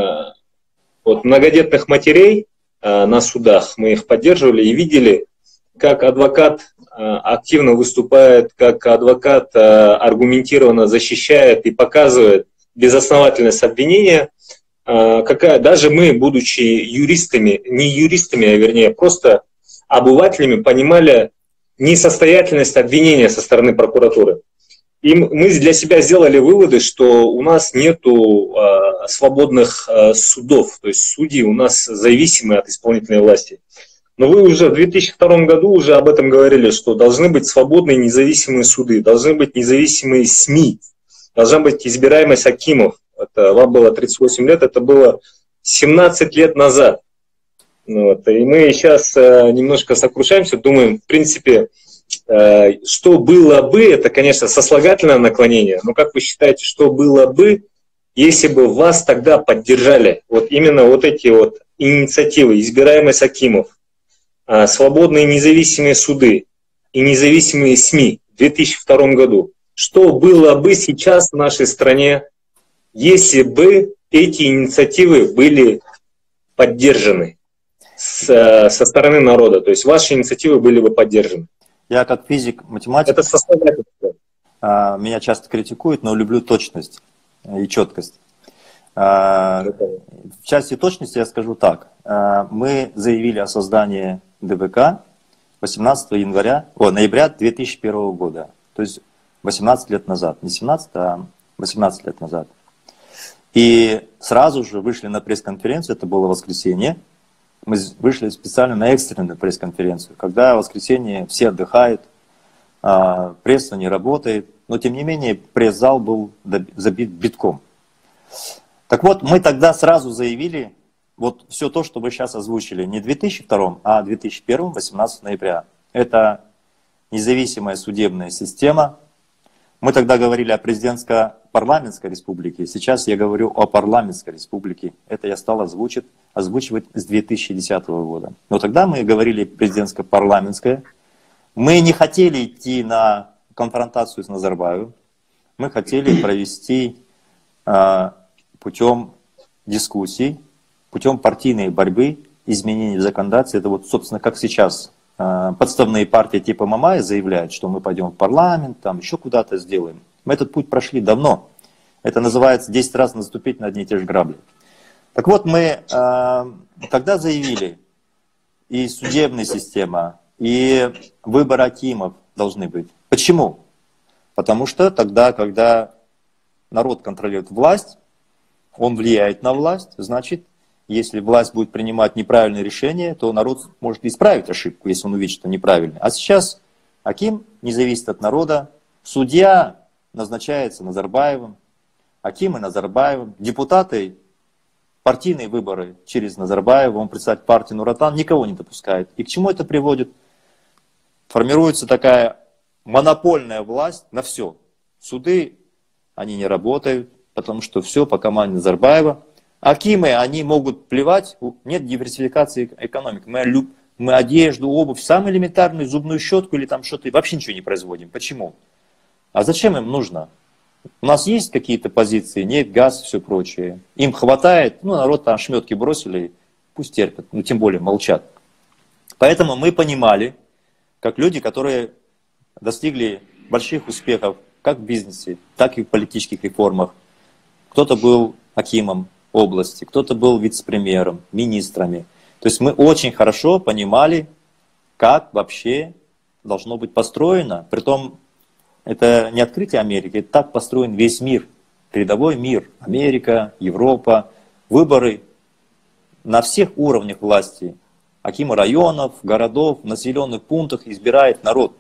многодетных матерей на судах, мы их поддерживали и видели, как адвокат активно выступает, как адвокат аргументированно защищает и показывает безосновательность обвинения. Даже мы, будучи юристами, не юристами, а вернее просто обывателями, понимали несостоятельность обвинения со стороны прокуратуры. И мы для себя сделали выводы, что у нас нету свободных судов, то есть судьи у нас зависимы от исполнительной власти. Но вы уже в 2002 году уже об этом говорили, что должны быть свободные независимые суды, должны быть независимые СМИ, должна быть избираемость акимов. Это, вам было 38 лет, это было 17 лет назад. И мы сейчас немножко сокрушаемся, думаем, в принципе, что было бы, это, конечно, сослагательное наклонение, но как вы считаете, что было бы, если бы вас тогда поддержали именно эти инициативы, избираемость акимов, свободные независимые суды и независимые СМИ в 2002 году? Что было бы сейчас в нашей стране, если бы эти инициативы были поддержаны со стороны народа? То есть ваши инициативы были бы поддержаны? Я как физик, математик, это сослагательство. Меня часто критикуют, но люблю точность и четкость. В части точности я скажу так. Мы заявили о создании ДВК 18 ноября 2001 года. То есть 18 лет назад. Не 17, а 18 лет назад. И сразу же вышли на пресс-конференцию, это было воскресенье. Мы вышли специально на экстренную пресс-конференцию, когда в воскресенье все отдыхают, пресса не работает. Но тем не менее пресс-зал был забит битком. Так вот, мы тогда сразу заявили вот все то, что вы сейчас озвучили, не в 2002, а в 2001, 18 ноября. Это независимая судебная система. Мы тогда говорили о президентско-парламентской республике, сейчас я говорю о парламентской республике. Это я стал озвучивать с 2010 года. Но тогда мы говорили президентско-парламентская. Мы не хотели идти на конфронтацию с Назарбаевым. Мы хотели провести путем дискуссий, путем партийной борьбы, изменений законодательства. Это вот, собственно, как сейчас подставные партии типа Мамая заявляют, что мы пойдем в парламент, там еще куда-то сделаем. Мы этот путь прошли давно. Это называется 10 раз наступить на одни и те же грабли. Так вот, мы тогда заявили, и судебная система, и выбор акимов должны быть. Почему? Потому что тогда, когда народ контролирует власть, он влияет на власть, значит, если власть будет принимать неправильные решения, то народ может исправить ошибку, если он увидит, что неправильно. А сейчас аким не зависит от народа, судья назначается Назарбаевым, акимы Назарбаевым, депутаты, партийные выборы через Назарбаева, он представляет партию Нур-Отан, никого не допускает. И к чему это приводит? Формируется такая монопольная власть на все. Суды, они не работают, потому что все по команде Назарбаева. Акимы, они могут плевать, нет диверсификации экономики. Мы одежду, обувь, самую элементарную зубную щетку или там что-то, вообще ничего не производим. Почему? А зачем им нужно? У нас есть какие-то позиции, нефть, газ, все прочее. Им хватает, народ там шметки бросили, пусть терпят, тем более молчат. Поэтому мы понимали, как люди, которые достигли больших успехов как в бизнесе, так и в политических реформах. Кто-то был акимом области, кто-то был вице-премьером, министрами. То есть мы очень хорошо понимали, как вообще должно быть построено. Притом это не открытие Америки, это так построен весь мир, передовой мир. Америка, Европа, выборы на всех уровнях власти. Акимы районов, городов, населенных пунктах избирает народ.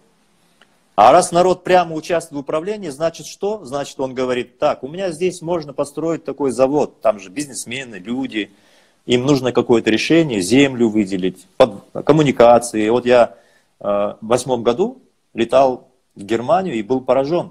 А раз народ прямо участвует в управлении, значит что? Значит, он говорит, так, у меня здесь можно построить такой завод, там же бизнесмены, люди, им нужно какое-то решение, землю выделить, коммуникации. Вот я в 2008 году летал в Германию и был поражен.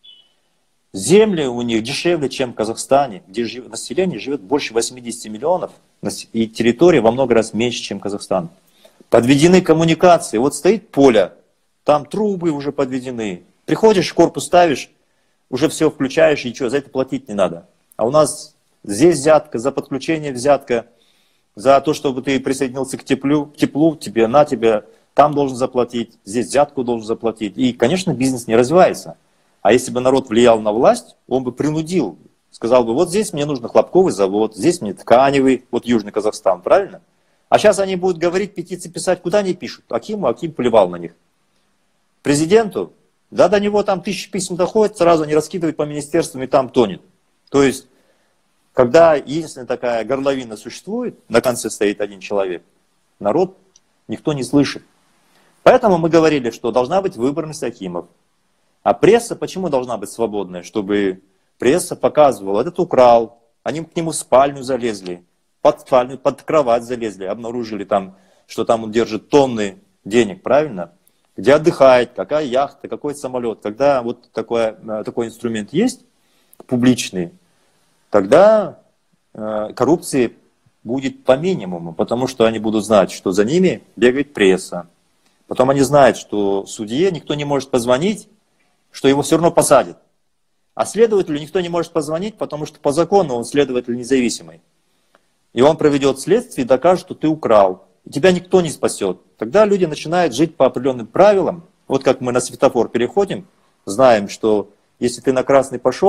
Земли у них дешевле, чем в Казахстане, где население живет больше 80 миллионов, и территория во много раз меньше, чем Казахстан. Подведены коммуникации, вот стоит поле, там трубы уже подведены. Приходишь, корпус ставишь, уже все включаешь, и что, за это платить не надо. А у нас здесь взятка, за подключение взятка, за то, чтобы ты присоединился к теплу тебе, на тебя, там должен заплатить, здесь взятку должен заплатить. И, конечно, бизнес не развивается. А если бы народ влиял на власть, он бы принудил, сказал бы, вот здесь мне нужно хлопковый завод, здесь мне тканевый, вот Южный Казахстан, правильно? А сейчас они будут говорить, петиции писать, куда они пишут? Акиму, Аким плевал на них. Президенту, да, до него там 1000 писем доходит, сразу они раскидывают по министерствам и там тонет. То есть, когда единственная такая горловина существует, на конце стоит один человек, народ никто не слышит. Поэтому мы говорили, что должна быть выборность акимов. А пресса почему должна быть свободная? Чтобы пресса показывала, этот украл, они к нему в спальню залезли, под кровать залезли, обнаружили там, что там он держит тонны денег, правильно? Где отдыхает, какая яхта, какой самолет. Когда вот такой инструмент есть, публичный, тогда коррупции будет по минимуму, потому что они будут знать, что за ними бегает пресса. Потом они знают, что судье никто не может позвонить, что его все равно посадят. А следователю никто не может позвонить, потому что по закону он следователь независимый. И он проведет следствие и докажет, что ты украл. И тебя никто не спасет. Тогда люди начинают жить по определенным правилам. Вот как мы на светофор переходим, знаем, что если ты на красный пошел,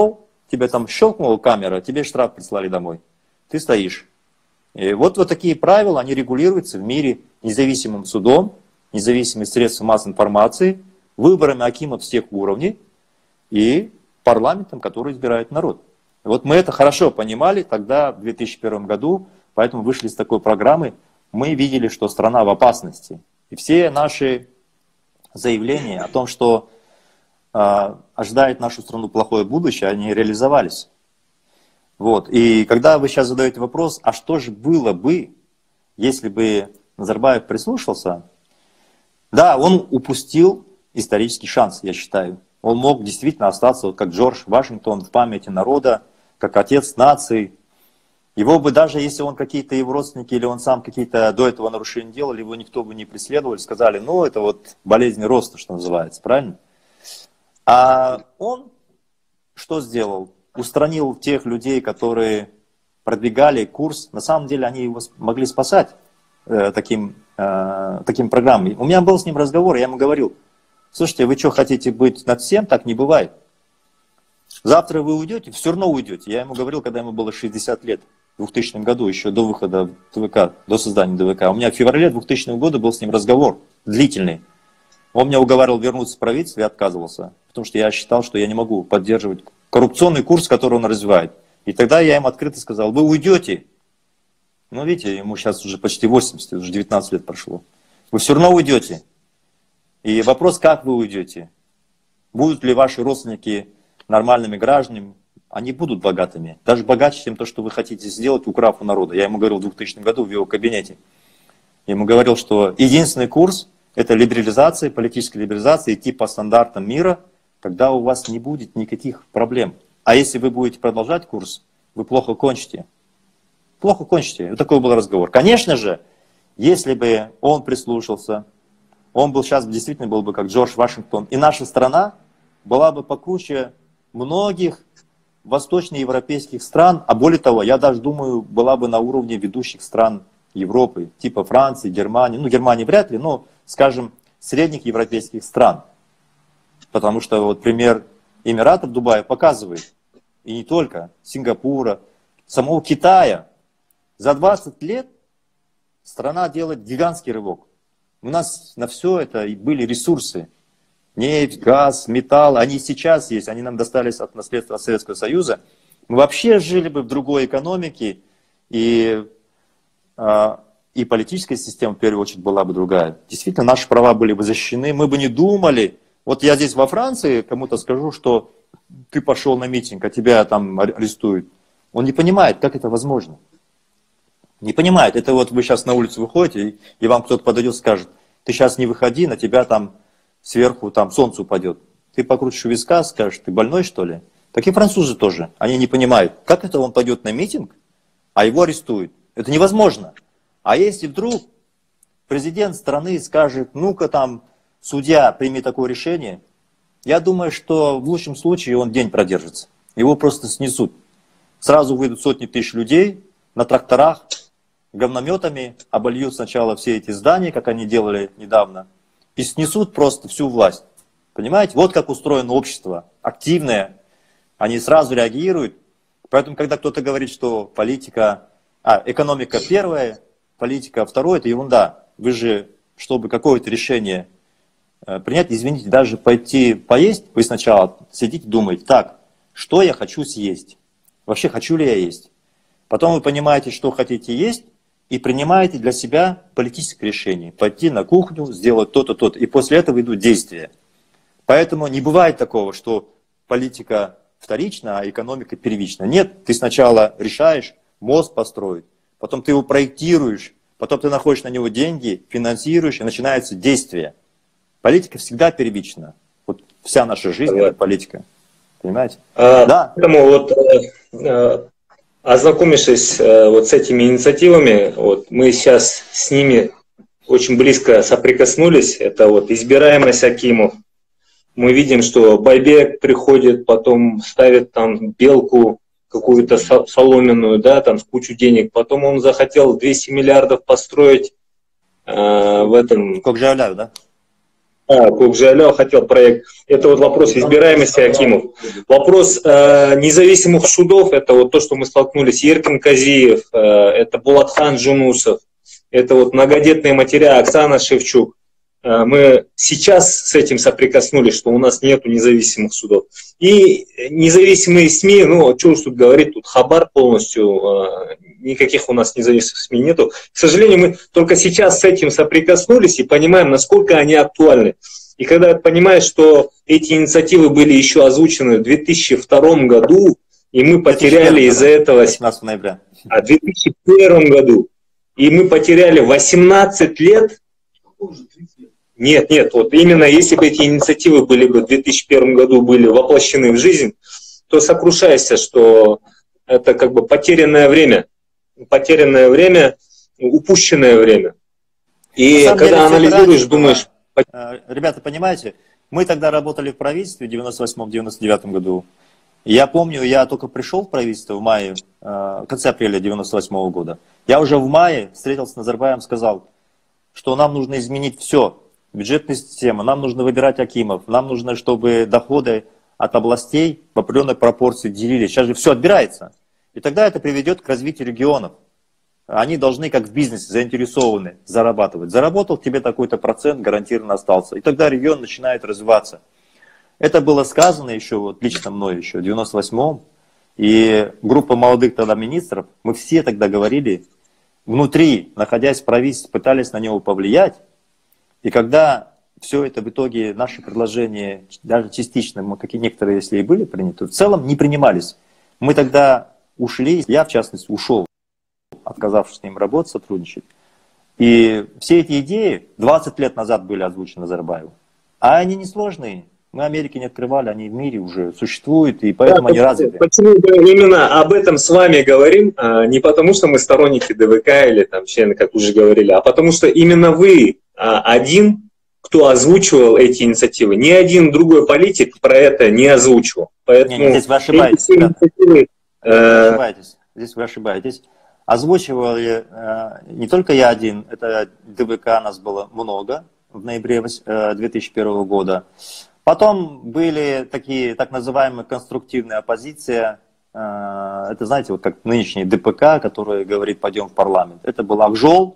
тебе там щелкнула камера, тебе штраф прислали домой. Ты стоишь. И вот такие правила, они регулируются в мире независимым судом, независимым средством массовой информации, выборами акимов всех уровней и парламентом, который избирает народ. И вот мы это хорошо понимали тогда, в 2001 году, поэтому вышли с такой программы. Мы видели, что страна в опасности. И все наши заявления о том, что ожидает нашу страну плохое будущее, они реализовались. Вот. И когда вы сейчас задаете вопрос, а что же было бы, если бы Назарбаев прислушался, да, он упустил исторический шанс, я считаю. Он мог действительно остаться, вот как Джордж Вашингтон, в памяти народа, как отец нации. Его бы даже, если он какие-то его родственники или он сам какие-то до этого нарушения делали, его никто бы не преследовал, сказали, ну это вот болезнь роста, что называется, правильно? А он что сделал? Устранил тех людей, которые продвигали курс. На самом деле они его могли спасать таким программой. У меня был с ним разговор, я ему говорил, слушайте, вы что, хотите быть над всем? Так не бывает. Завтра вы уйдете, все равно уйдете. Я ему говорил, когда ему было 60 лет, в 2000 году, еще до выхода в ДВК, до создания ДВК. У меня в феврале 2000 года был с ним разговор длительный. Он меня уговаривал вернуться в правительство, я отказывался. Потому что я считал, что я не могу поддерживать коррупционный курс, который он развивает. И тогда я им открыто сказал, вы уйдете. Ну, видите, ему сейчас уже почти 80, уже 19 лет прошло. Вы все равно уйдете. И вопрос, как вы уйдете? Будут ли ваши родственники нормальными гражданами? Они будут богатыми. Даже богаче, чем то, что вы хотите сделать, украв у народа. Я ему говорил в 2000 году в его кабинете. Я ему говорил, что единственный курс – это либерализация, политическая либерализация, идти по стандартам мира, когда у вас не будет никаких проблем. А если вы будете продолжать курс, вы плохо кончите. Плохо кончите. Вот такой был разговор. Конечно же, если бы он прислушался, он был сейчас действительно был бы как Джордж Вашингтон, и наша страна была бы покруче многих восточноевропейских стран, а более того, я даже думаю, была бы на уровне ведущих стран Европы, типа Франции, Германии, ну Германии вряд ли, но, скажем, средних европейских стран. Потому что вот пример Эмиратов Дубая показывает, и не только, Сингапура, самого Китая. За 20 лет страна делает гигантский рывок. У нас на все это были ресурсы. Нефть, газ, металл, они сейчас есть, они нам достались от наследства Советского Союза. Мы вообще жили бы в другой экономике, и политическая система, в первую очередь, была бы другая. Действительно, наши права были бы защищены, мы бы не думали. Вот я здесь во Франции кому-то скажу, что ты пошел на митинг, а тебя там арестуют. Он не понимает, как это возможно. Не понимает. Это вот вы сейчас на улицу выходите, и вам кто-то подойдет и скажет, ты сейчас не выходи, на тебя там сверху там солнце упадет. Ты покрутишь у виска, скажешь, ты больной что ли? Так и французы тоже. Они не понимают, как это он пойдет на митинг, а его арестуют. Это невозможно. А если вдруг президент страны скажет, ну-ка там, судья, прими такое решение, я думаю, что в лучшем случае он день продержится. Его просто снесут. Сразу выйдут сотни тысяч людей на тракторах, говнометами, обольют сначала все эти здания, как они делали недавно, и снесут просто всю власть. Понимаете? Вот как устроено общество. Активное. Они сразу реагируют. Поэтому, когда кто-то говорит, что политика, экономика первая, политика второе, это ерунда. Вы же, чтобы какое-то решение принять, извините, даже пойти поесть, вы сначала сидите и думаете, так, что я хочу съесть? Вообще, хочу ли я есть? Потом вы понимаете, что хотите есть, и принимаете для себя политическое решение. Пойти на кухню, сделать то-то, то-то. И после этого идут действия. Поэтому не бывает такого, что политика вторична, а экономика первична. Нет, ты сначала решаешь мост построить, потом ты его проектируешь, потом ты находишь на него деньги, финансируешь, и начинается действие. Политика всегда первична. Вот вся наша жизнь — это политика. Понимаете? Да. Поэтому вот, ознакомившись вот с этими инициативами, вот, мы сейчас с ними очень близко соприкоснулись. Это вот избираемость акимов. Мы видим, что Байбек приходит, потом ставит там белку какую-то соломенную, да, там с кучу денег. Потом он захотел 200 миллиардов построить в этом... Кокжайляев, да? Кукжалё хотел проект. Это вот вопрос избираемости акимов. Вопрос независимых судов, это вот то, что мы столкнулись. Еркин Казиев, это Булатхан Джунусов, это вот многодетные матеря Оксана Шевчук. Мы сейчас с этим соприкоснулись, что у нас нету независимых судов. И независимые СМИ, ну, что уж тут говорить, тут хабар полностью, никаких у нас независимых СМИ нету. К сожалению, мы только сейчас с этим соприкоснулись и понимаем, насколько они актуальны. И когда понимаешь, что эти инициативы были еще озвучены в 2002 году, и мы потеряли из-за этого... 18 ноября. В 2001 году, и мы потеряли 18 лет. Нет, вот именно если бы эти инициативы были бы в 2001 году были воплощены в жизнь, то сокрушаешься, что это как бы потерянное время, упущенное время. И когда анализируешь, думаешь... Ребята, понимаете, мы тогда работали в правительстве в 98-99 году. Я помню, я только пришел в правительство в мае, в конце апреля 98 года. Я уже в мае встретился с Назарбаевым, сказал, что нам нужно изменить все. Бюджетную систему, нам нужно выбирать акимов, нам нужно, чтобы доходы от областей в определенной пропорции делились. Сейчас же все отбирается. И тогда это приведет к развитию регионов. Они должны, как в бизнесе, заинтересованы зарабатывать. Заработал, тебе такой-то процент гарантированно остался. И тогда регион начинает развиваться. Это было сказано еще, вот лично мной еще, в 98-м. И группа молодых тогда министров, мы все тогда говорили, внутри, находясь в правительстве, пытались на него повлиять. И когда все это в итоге, наши предложения, даже частично, некоторые, если и были приняты, в целом не принимались. Мы тогда ушли, я в частности ушел, отказавшись с ним работать, сотрудничать. И все эти идеи 20 лет назад были озвучены Назарбаеву. А они несложные. Мы Америки не открывали, они в мире уже существуют, и поэтому они развиты. Почему мы именно об этом с вами говорим? Не потому, что мы сторонники ДВК или там члены, как уже говорили, а потому что именно вы один, кто озвучивал эти инициативы. Ни один другой политик про это не озвучивал. Поэтому здесь вы ошибаетесь. Здесь вы ошибаетесь. Озвучивали не только я один, это ДВК нас было много в ноябре 2001 года. Потом были такие так называемые конструктивные оппозиция. Это, знаете, вот как нынешний ДПК, который говорит, пойдем в парламент. Это был Акжол.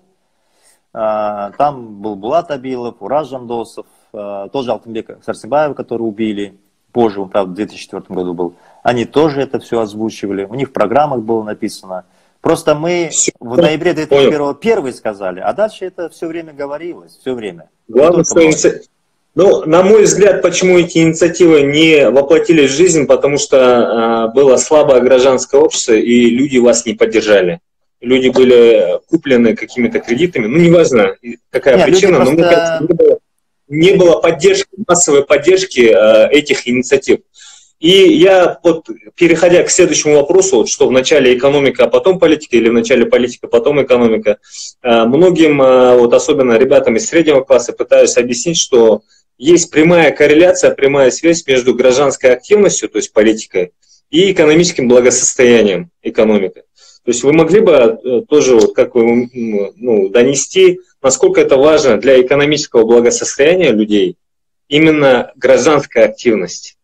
Там был Булат Абилов, Ураз Жандосов, тоже Алтынбек Сарсенбаев, которого убили. Позже, он, правда, в 2004 году был. Они тоже это все озвучивали. У них в программах было написано. Просто мы в ноябре 2001 первые сказали, а дальше это все время говорилось. Все время. Главное, ну, на мой взгляд, почему эти инициативы не воплотились в жизнь, потому что было слабое гражданское общество, и люди вас не поддержали. Люди были куплены какими-то кредитами, ну, неважно, какая причина, но, мне кажется, не было поддержки, массовой поддержки этих инициатив. И я, вот, переходя к следующему вопросу, вот, что в начале экономика, а потом политика, или в начале политика, потом экономика, многим, вот, особенно ребятам из среднего класса, пытаюсь объяснить, что есть прямая корреляция, прямая связь между гражданской активностью, то есть политикой, и экономическим благосостоянием экономики. То есть вы могли бы тоже, вот, как вы, ну, донести, насколько это важно для экономического благосостояния людей, именно гражданская активность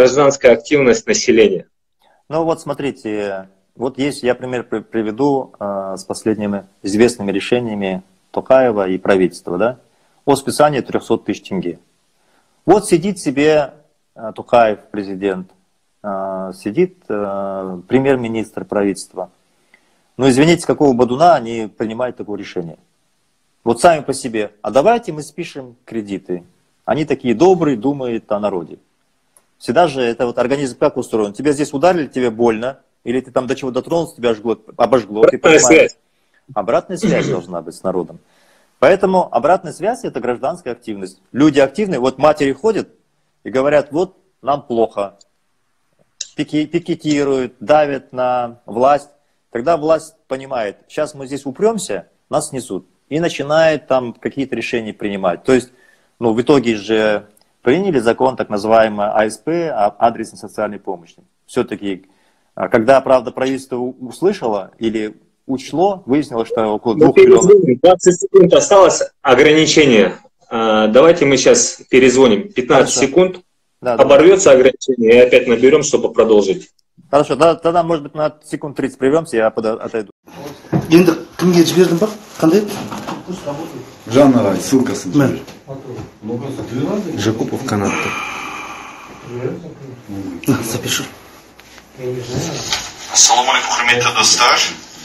населения? Ну вот смотрите, вот есть, я пример приведу с последними известными решениями Токаева и правительства, да, о списании 300 тысяч тенге. Вот сидит себе Токаев, президент, сидит премьер-министр правительства. Но извините, с какого бодуна они принимают такое решение? Вот сами по себе. А давайте мы спишем кредиты. Они такие добрые, думают о народе. Всегда же это вот организм как устроен? Тебя здесь ударили, тебе больно, или ты там до чего дотронулся, тебя обожгло. Обратная связь должна быть с народом. Поэтому обратная связь — это гражданская активность. Люди активные, вот матери ходят и говорят, вот нам плохо, пикетируют, давят на власть. Тогда власть понимает, сейчас мы здесь упремся, нас снесут. И начинает там какие-то решения принимать. То есть, ну, в итоге же приняли закон, так называемый АСП, адресной социальной помощи. Все-таки, когда, правда, правительство услышало или учло, выяснилось, что около 2 миллионов... 20 секунд осталось ограничение. Давайте мы сейчас перезвоним. 15 Хорошо. секунд. Да, Оборвется ограничение и опять наберем, чтобы продолжить. Хорошо, да, тогда, может быть, на секунд 30 прервемся, я отойду. Енді кімге жібердің ба? Қандай? Жанна, ссылкасын жібер. Жакупов канат. Запишу. Assalamu alaikum, құрметті достар.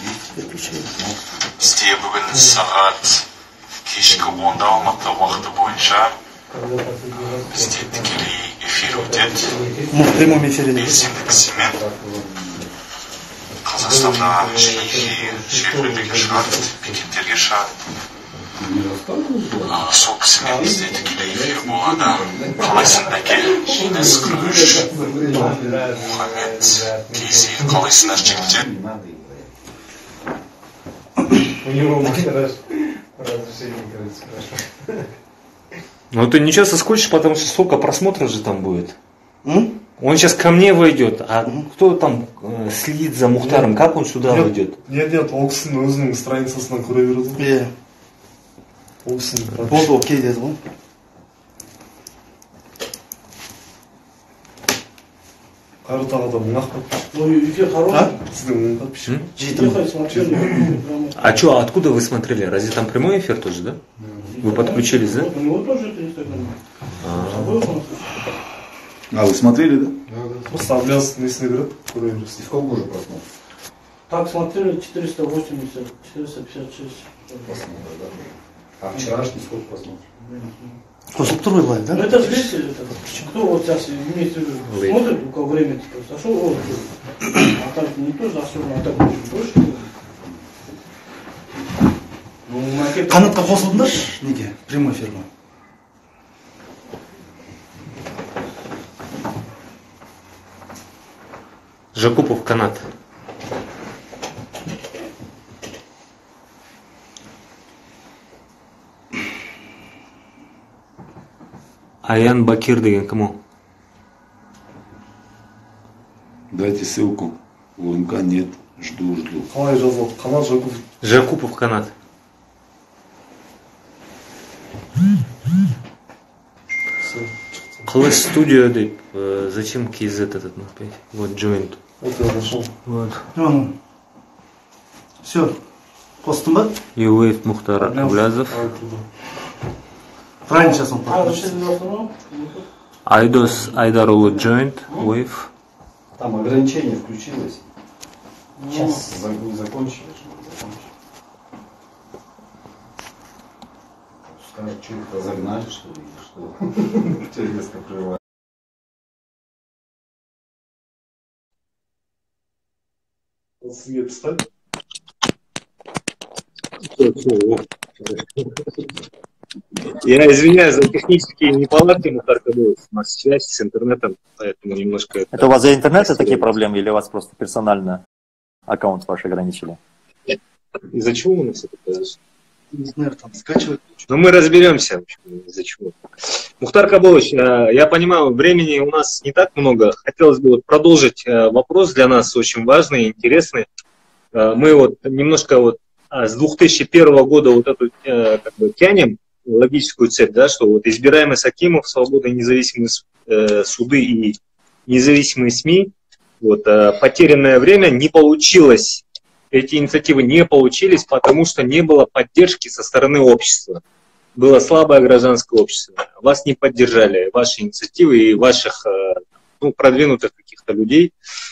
Бізде бүгін сағат кешкі 10-да Алматы уақыты бойынша бізде тікелей эфир өтеді. Прямом эфире. Белсенділіксімен Қазақстанда жиі жерлерге шығады, бекеттерге шығады. Сол кісімен бізде тікелей эфир болады. Қалайсың дәке? Жеңіс Күріш, Мұхаммед, Кейси, қалайсыңдар жігіттер? У него разрешение, короче, спрашивает. Ну ты ничего соскочишь, потому что столько просмотров же там будет. М? Он сейчас ко мне войдет, а кто там следит за Мухтаром, как он сюда войдет? Нет, ол кісінің өзінің страницасынан көре береді. Иә. Ол кісінің Болды, окей деді ғой. қайрат аға да мың ақпарат. Сіздің мың подписчик. А что, откуда вы смотрели? Разве там прямой эфир тоже, да? Вы подключились, да? А вы смотрели, да? Просто обвяз несіне береді, көре бересіз. Сколько уже просмотров? Так смотрели 480, 456. Просмотров, да. А вчерашний сколько просмотров? Қосылып тұр ғой былай, Ну да? это же здесь, кто вот сейчас имеется в виду, смотрит, у кого время типа зашел, вот, а так не то зашел, а так больше. Ну, макет... Қанатқа қосылдыңдаршы, неге? Прямой эфир ма? Жакупов канат. Аян Бакир деген кім ол? Дайте ссылку. УМК нет. Жду. Қалай жазылады? Қанат Жакупов. Жакупов канат. Класс студио деп, зачем KZ этот написать? Вот joint. Вот я зашел. Вот. Все. Қостың ба? Юлаев Мухтар Аблязов. Правильно сейчас он А, подключится. зачем зашел? Айдос Айдарулы joint. Wave. Там ограничение включилось. Сейчас не закончили. Скажут, что их разогнали, что ли, или что? Тебя резко прерывают. Свет ставь. Я извиняюсь за технические неполадки, Мухтар Кабулов. У нас связь с интернетом, поэтому немножко... Это у вас за интернета такие проблемы или у вас просто персонально аккаунт ваш ограничили? Из-за чего у нас это произошло? Не знаю, там скачивать. Но мы разберемся, из-за чего. Мухтар Кабулович, я понимаю, времени у нас не так много. Хотелось бы вот продолжить вопрос для нас очень важный, интересный. Мы вот немножко вот с 2001 года вот эту как бы тянем логическую цепь, да, что вот избираемость хакимов, свободные независимые суды и независимые СМИ, вот, потерянное время не получилось. Эти инициативы не получились, потому что не было поддержки со стороны общества. Было слабое гражданское общество. Вас не поддержали, ваши инициативы и ваших продвинутых каких-то людей.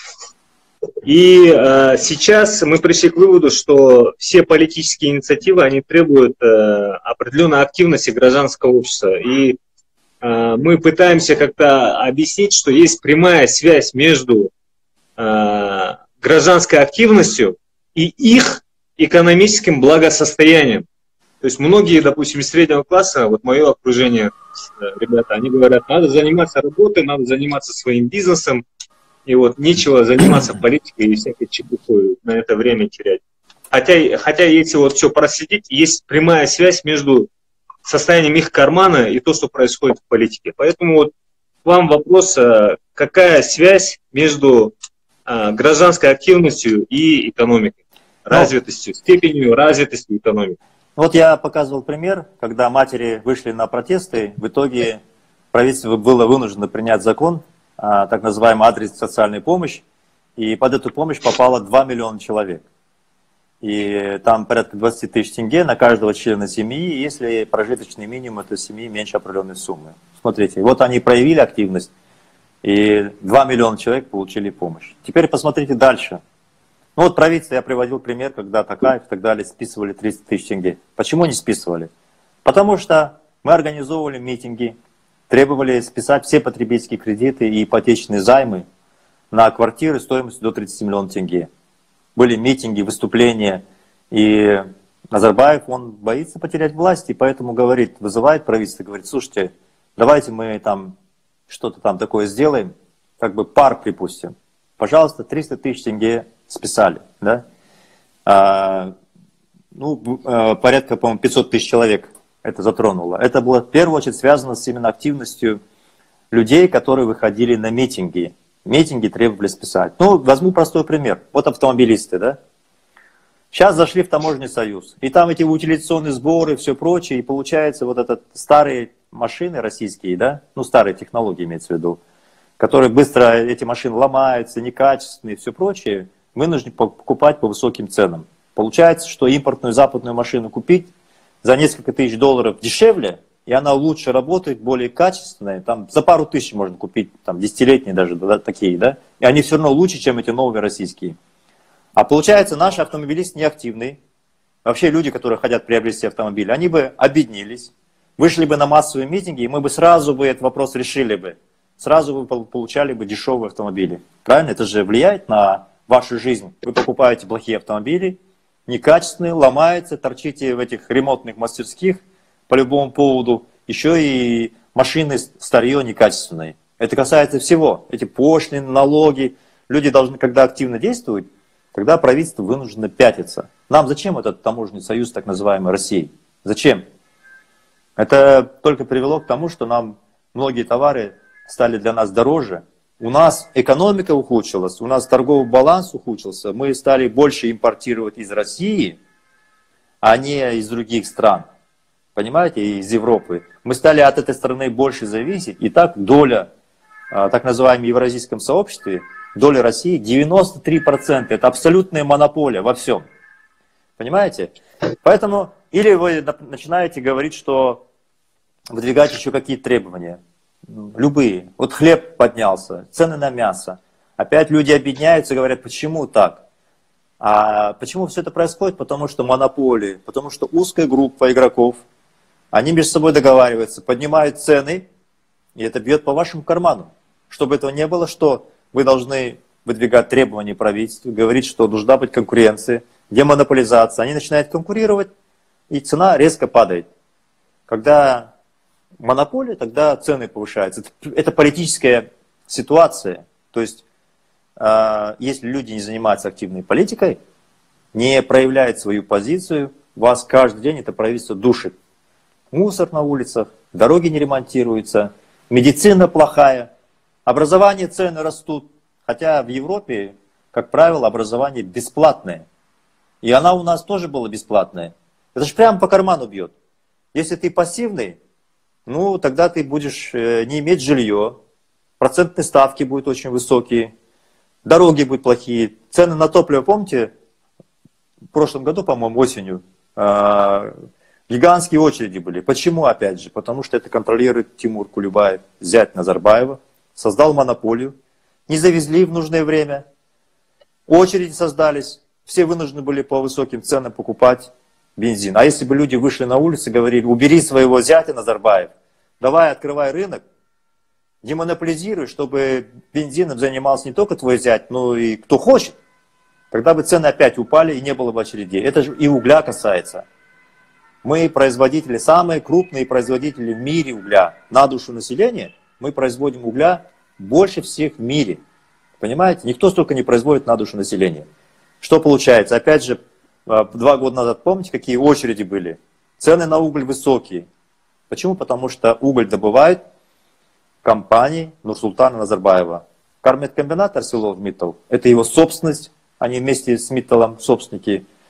И сейчас мы пришли к выводу, что все политические инициативы, они требуют определенной активности гражданского общества. И мы пытаемся как-то объяснить, что есть прямая связь между гражданской активностью и их экономическим благосостоянием. То есть многие, допустим, из среднего класса, вот мое окружение, ребята, они говорят, надо заниматься работой, надо заниматься своим бизнесом, и вот нечего заниматься политикой и всякой чепухой, на это время терять. Хотя если вот все проследить, есть прямая связь между состоянием их кармана и то, что происходит в политике. Поэтому вот к вам вопрос, какая связь между гражданской активностью и экономикой, развитостью, степенью развитости экономики? Вот я показывал пример, когда матери вышли на протесты, в итоге правительство было вынуждено принять закон, так называемый адрес социальной помощи, и под эту помощь попало 2 миллиона человек. И там порядка 20 тысяч тенге на каждого члена семьи, если прожиточный минимум этой семьи меньше определенной суммы. Смотрите, вот они проявили активность, и 2 миллиона человек получили помощь. Теперь посмотрите дальше. Ну вот правительство, я приводил пример, когда Такаев и так далее списывали 30 тысяч тенге. Почему не списывали? Потому что мы организовывали митинги, требовали списать все потребительские кредиты и ипотечные займы на квартиры стоимостью до 30 миллионов тенге. Были митинги, выступления, и Назарбаев, он боится потерять власть, и поэтому говорит, вызывает правительство, говорит, слушайте, давайте мы там что-то там такое сделаем, как бы пар припустим. Пожалуйста, 300 тысяч тенге списали, да? Порядка, по-моему, 500 тысяч человек это затронуло. Это было в первую очередь связано с именно активностью людей, которые выходили на митинги. Митинги требовали списать. Ну, возьму простой пример. Вот автомобилисты, да? Сейчас зашли в таможенный союз, и там эти утилизационные сборы, все прочее, и получается вот это старые машины российские, да? Ну, старые технологии имеется в виду, которые быстро, эти машины ломаются, некачественные, все прочее, вынуждены покупать по высоким ценам. Получается, что импортную западную машину купить за несколько тысяч долларов дешевле, и она лучше работает, более качественная, там за пару тысяч можно купить, там 10-летние даже, да, такие, да, и они все равно лучше, чем эти новые российские. А получается, наши автомобилисты неактивные, вообще люди, которые хотят приобрести автомобиль, они бы объединились, вышли бы на массовые митинги, и мы бы сразу бы этот вопрос решили бы, сразу вы получали бы дешевые автомобили. Правильно? Это же влияет на вашу жизнь. Вы покупаете плохие автомобили, некачественные, ломаются, торчите в этих ремонтных мастерских по любому поводу, еще и машины старье некачественные. Это касается всего. Эти пошлины, налоги. Люди должны, когда активно действуют, тогда правительство вынуждено пятиться. Нам зачем этот таможенный союз, так называемый, России? Зачем? Это только привело к тому, что нам многие товары стали для нас дороже. У нас экономика ухудшилась, у нас торговый баланс ухудшился. Мы стали больше импортировать из России, а не из других стран. Понимаете, из Европы. Мы стали от этой страны больше зависеть. И так доля, так называемом евразийском сообществе, доля России 93%. Это абсолютная монополия во всем. Понимаете? Поэтому или вы начинаете говорить, что выдвигать еще какие-то требования. Любые. Вот хлеб поднялся, цены на мясо. Опять люди объединяются и говорят, почему так? А почему все это происходит? Потому что монополии, потому что узкая группа игроков, они между собой договариваются, поднимают цены, и это бьет по вашему карману. Чтобы этого не было, что вы должны выдвигать требования правительству, говорить, что должна быть конкуренция, демонополизация. Они начинают конкурировать, и цена резко падает. Когда монополия, тогда цены повышаются. Это политическая ситуация. То есть, если люди не занимаются активной политикой, не проявляют свою позицию, вас каждый день это правительство душит. Мусор на улицах, дороги не ремонтируются, медицина плохая, образование, цены растут. Хотя в Европе, как правило, образование бесплатное. И она у нас тоже была бесплатная. Это же прямо по карману бьет. Если ты пассивный, ну тогда ты будешь не иметь жилье, процентные ставки будут очень высокие, дороги будут плохие, цены на топливо, помните, в прошлом году, по-моему, осенью, гигантские очереди были. Почему, опять же? Потому что это контролирует Тимур Кулебаев, зять Назарбаева, создал монополию, не завезли в нужное время, очереди создались, все вынуждены были по высоким ценам покупать бензин. А если бы люди вышли на улицу и говорили, убери своего зятя, Назарбаев, давай открывай рынок, демонополизируй, чтобы бензином занимался не только твой зять, но и кто хочет, тогда бы цены опять упали и не было бы очередей. Это же и угля касается. Мы производители, самые крупные производители в мире угля. На душу населения мы производим угля больше всех в мире. Понимаете? Никто столько не производит на душу населения. Что получается? Опять же, 2 года назад, помните, какие очереди были? Цены на уголь высокие. Почему? Потому что уголь добывают компании Нурсултана Назарбаева. Карметкомбинат ArcelorMittal — это его собственность, они вместе с Митталом собственники.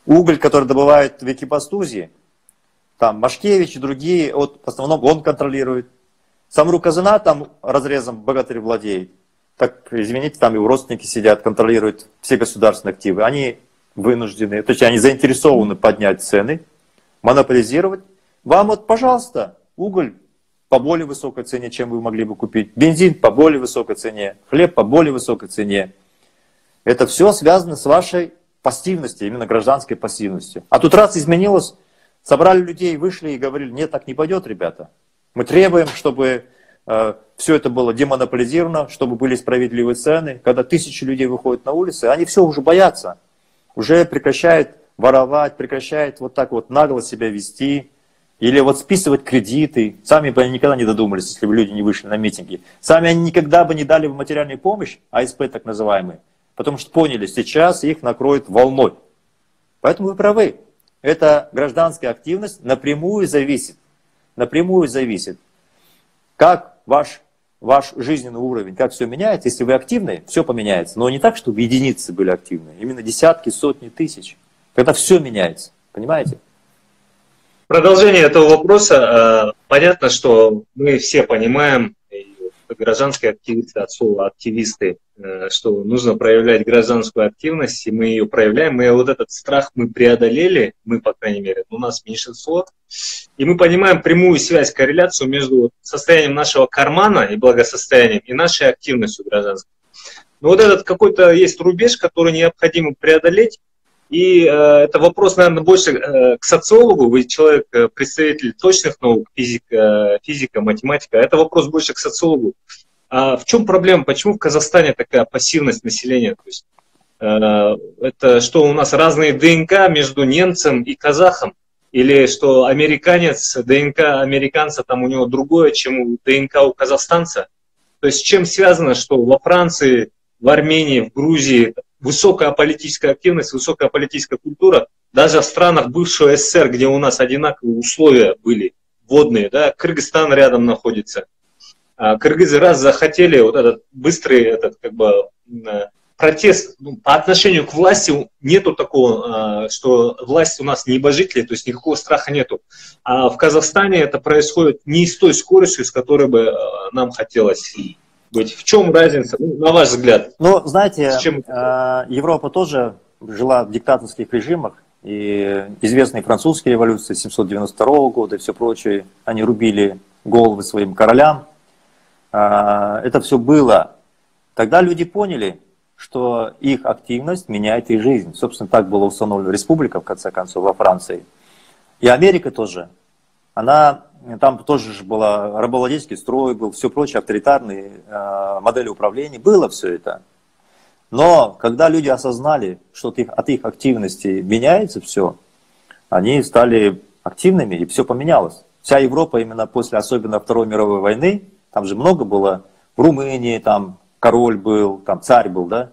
Уголь, который добывают в Экибастузе, там Машкевич и другие, вот в основном он контролирует. Самру Казана там разрезом богатырь владеет. Так, извините, там его родственники сидят, контролируют все государственные активы. Они вынуждены, то есть они заинтересованы поднять цены, монополизировать. Вам вот, пожалуйста, уголь по более высокой цене, чем вы могли бы купить. Бензин по более высокой цене, хлеб по более высокой цене. Это все связано с вашей пассивностью, именно гражданской пассивностью. А тут раз изменилось, собрали людей, вышли и говорили, нет, так не пойдет, ребята. Мы требуем, чтобы все это было демонополизировано, чтобы были справедливые цены. Когда тысячи людей выходят на улицы, они все уже боятся. Уже прекращают воровать, прекращают вот так вот нагло себя вести. Или вот списывать кредиты. Сами бы они никогда не додумались, если бы люди не вышли на митинги. Сами они никогда бы не дали бы материальную помощь, АСП так называемый. Потому что поняли, сейчас их накроет волной. Поэтому вы правы. Эта гражданская активность напрямую зависит. Напрямую зависит. Как ваш жизненный уровень, как все меняется. Если вы активны, все поменяется. Но не так, чтобы единицы были активны. Именно десятки, сотни тысяч. Когда все меняется. Понимаете? Продолжение этого вопроса. Понятно, что мы все понимаем, гражданские активисты, от слова активисты, что нужно проявлять гражданскую активность, и мы ее проявляем. Мы вот этот страх мы преодолели, мы, по крайней мере, у нас меньшинство, и мы понимаем прямую связь, корреляцию между состоянием нашего кармана и благосостоянием и нашей активностью гражданской. Но вот этот какой-то есть рубеж, который необходимо преодолеть. И это вопрос, наверное, больше к социологу. Вы человек, представитель точных наук, физика, математика. Это вопрос больше к социологу. А в чем проблема? Почему в Казахстане такая пассивность населения? То есть, это что, у нас разные ДНК между немцем и казахом? Или что американец, ДНК американца там у него другое, чем у ДНК у казахстанца? То есть с чем связано, что во Франции, в Армении, в Грузии высокая политическая активность, высокая политическая культура, даже в странах бывшего СССР, где у нас одинаковые условия были водные, да, Кыргызстан рядом находится. Кыргызы раз захотели вот этот быстрый протест по отношению к власти, нету такого, что власть у нас небожители, то есть никакого страха нету. А в Казахстане это происходит не с той скоростью, с которой бы нам хотелось быть. В чем разница, на ваш взгляд? Ну, знаете, Европа тоже жила в диктаторских режимах, и известные французские революции 792 года и все прочее, они рубили головы своим королям. Это все было. Тогда люди поняли, что их активность меняет их жизнь. Собственно, так была установлена республика, в конце концов, во Франции. И Америка тоже. Там тоже же была рабовладельческий строй, был все прочее, авторитарные модели управления. Было все это. Но когда люди осознали, что от их активности меняется все, они стали активными, и все поменялось. Вся Европа именно после, особенно Второй мировой войны, там же много было, в Румынии там король был, там царь был, да,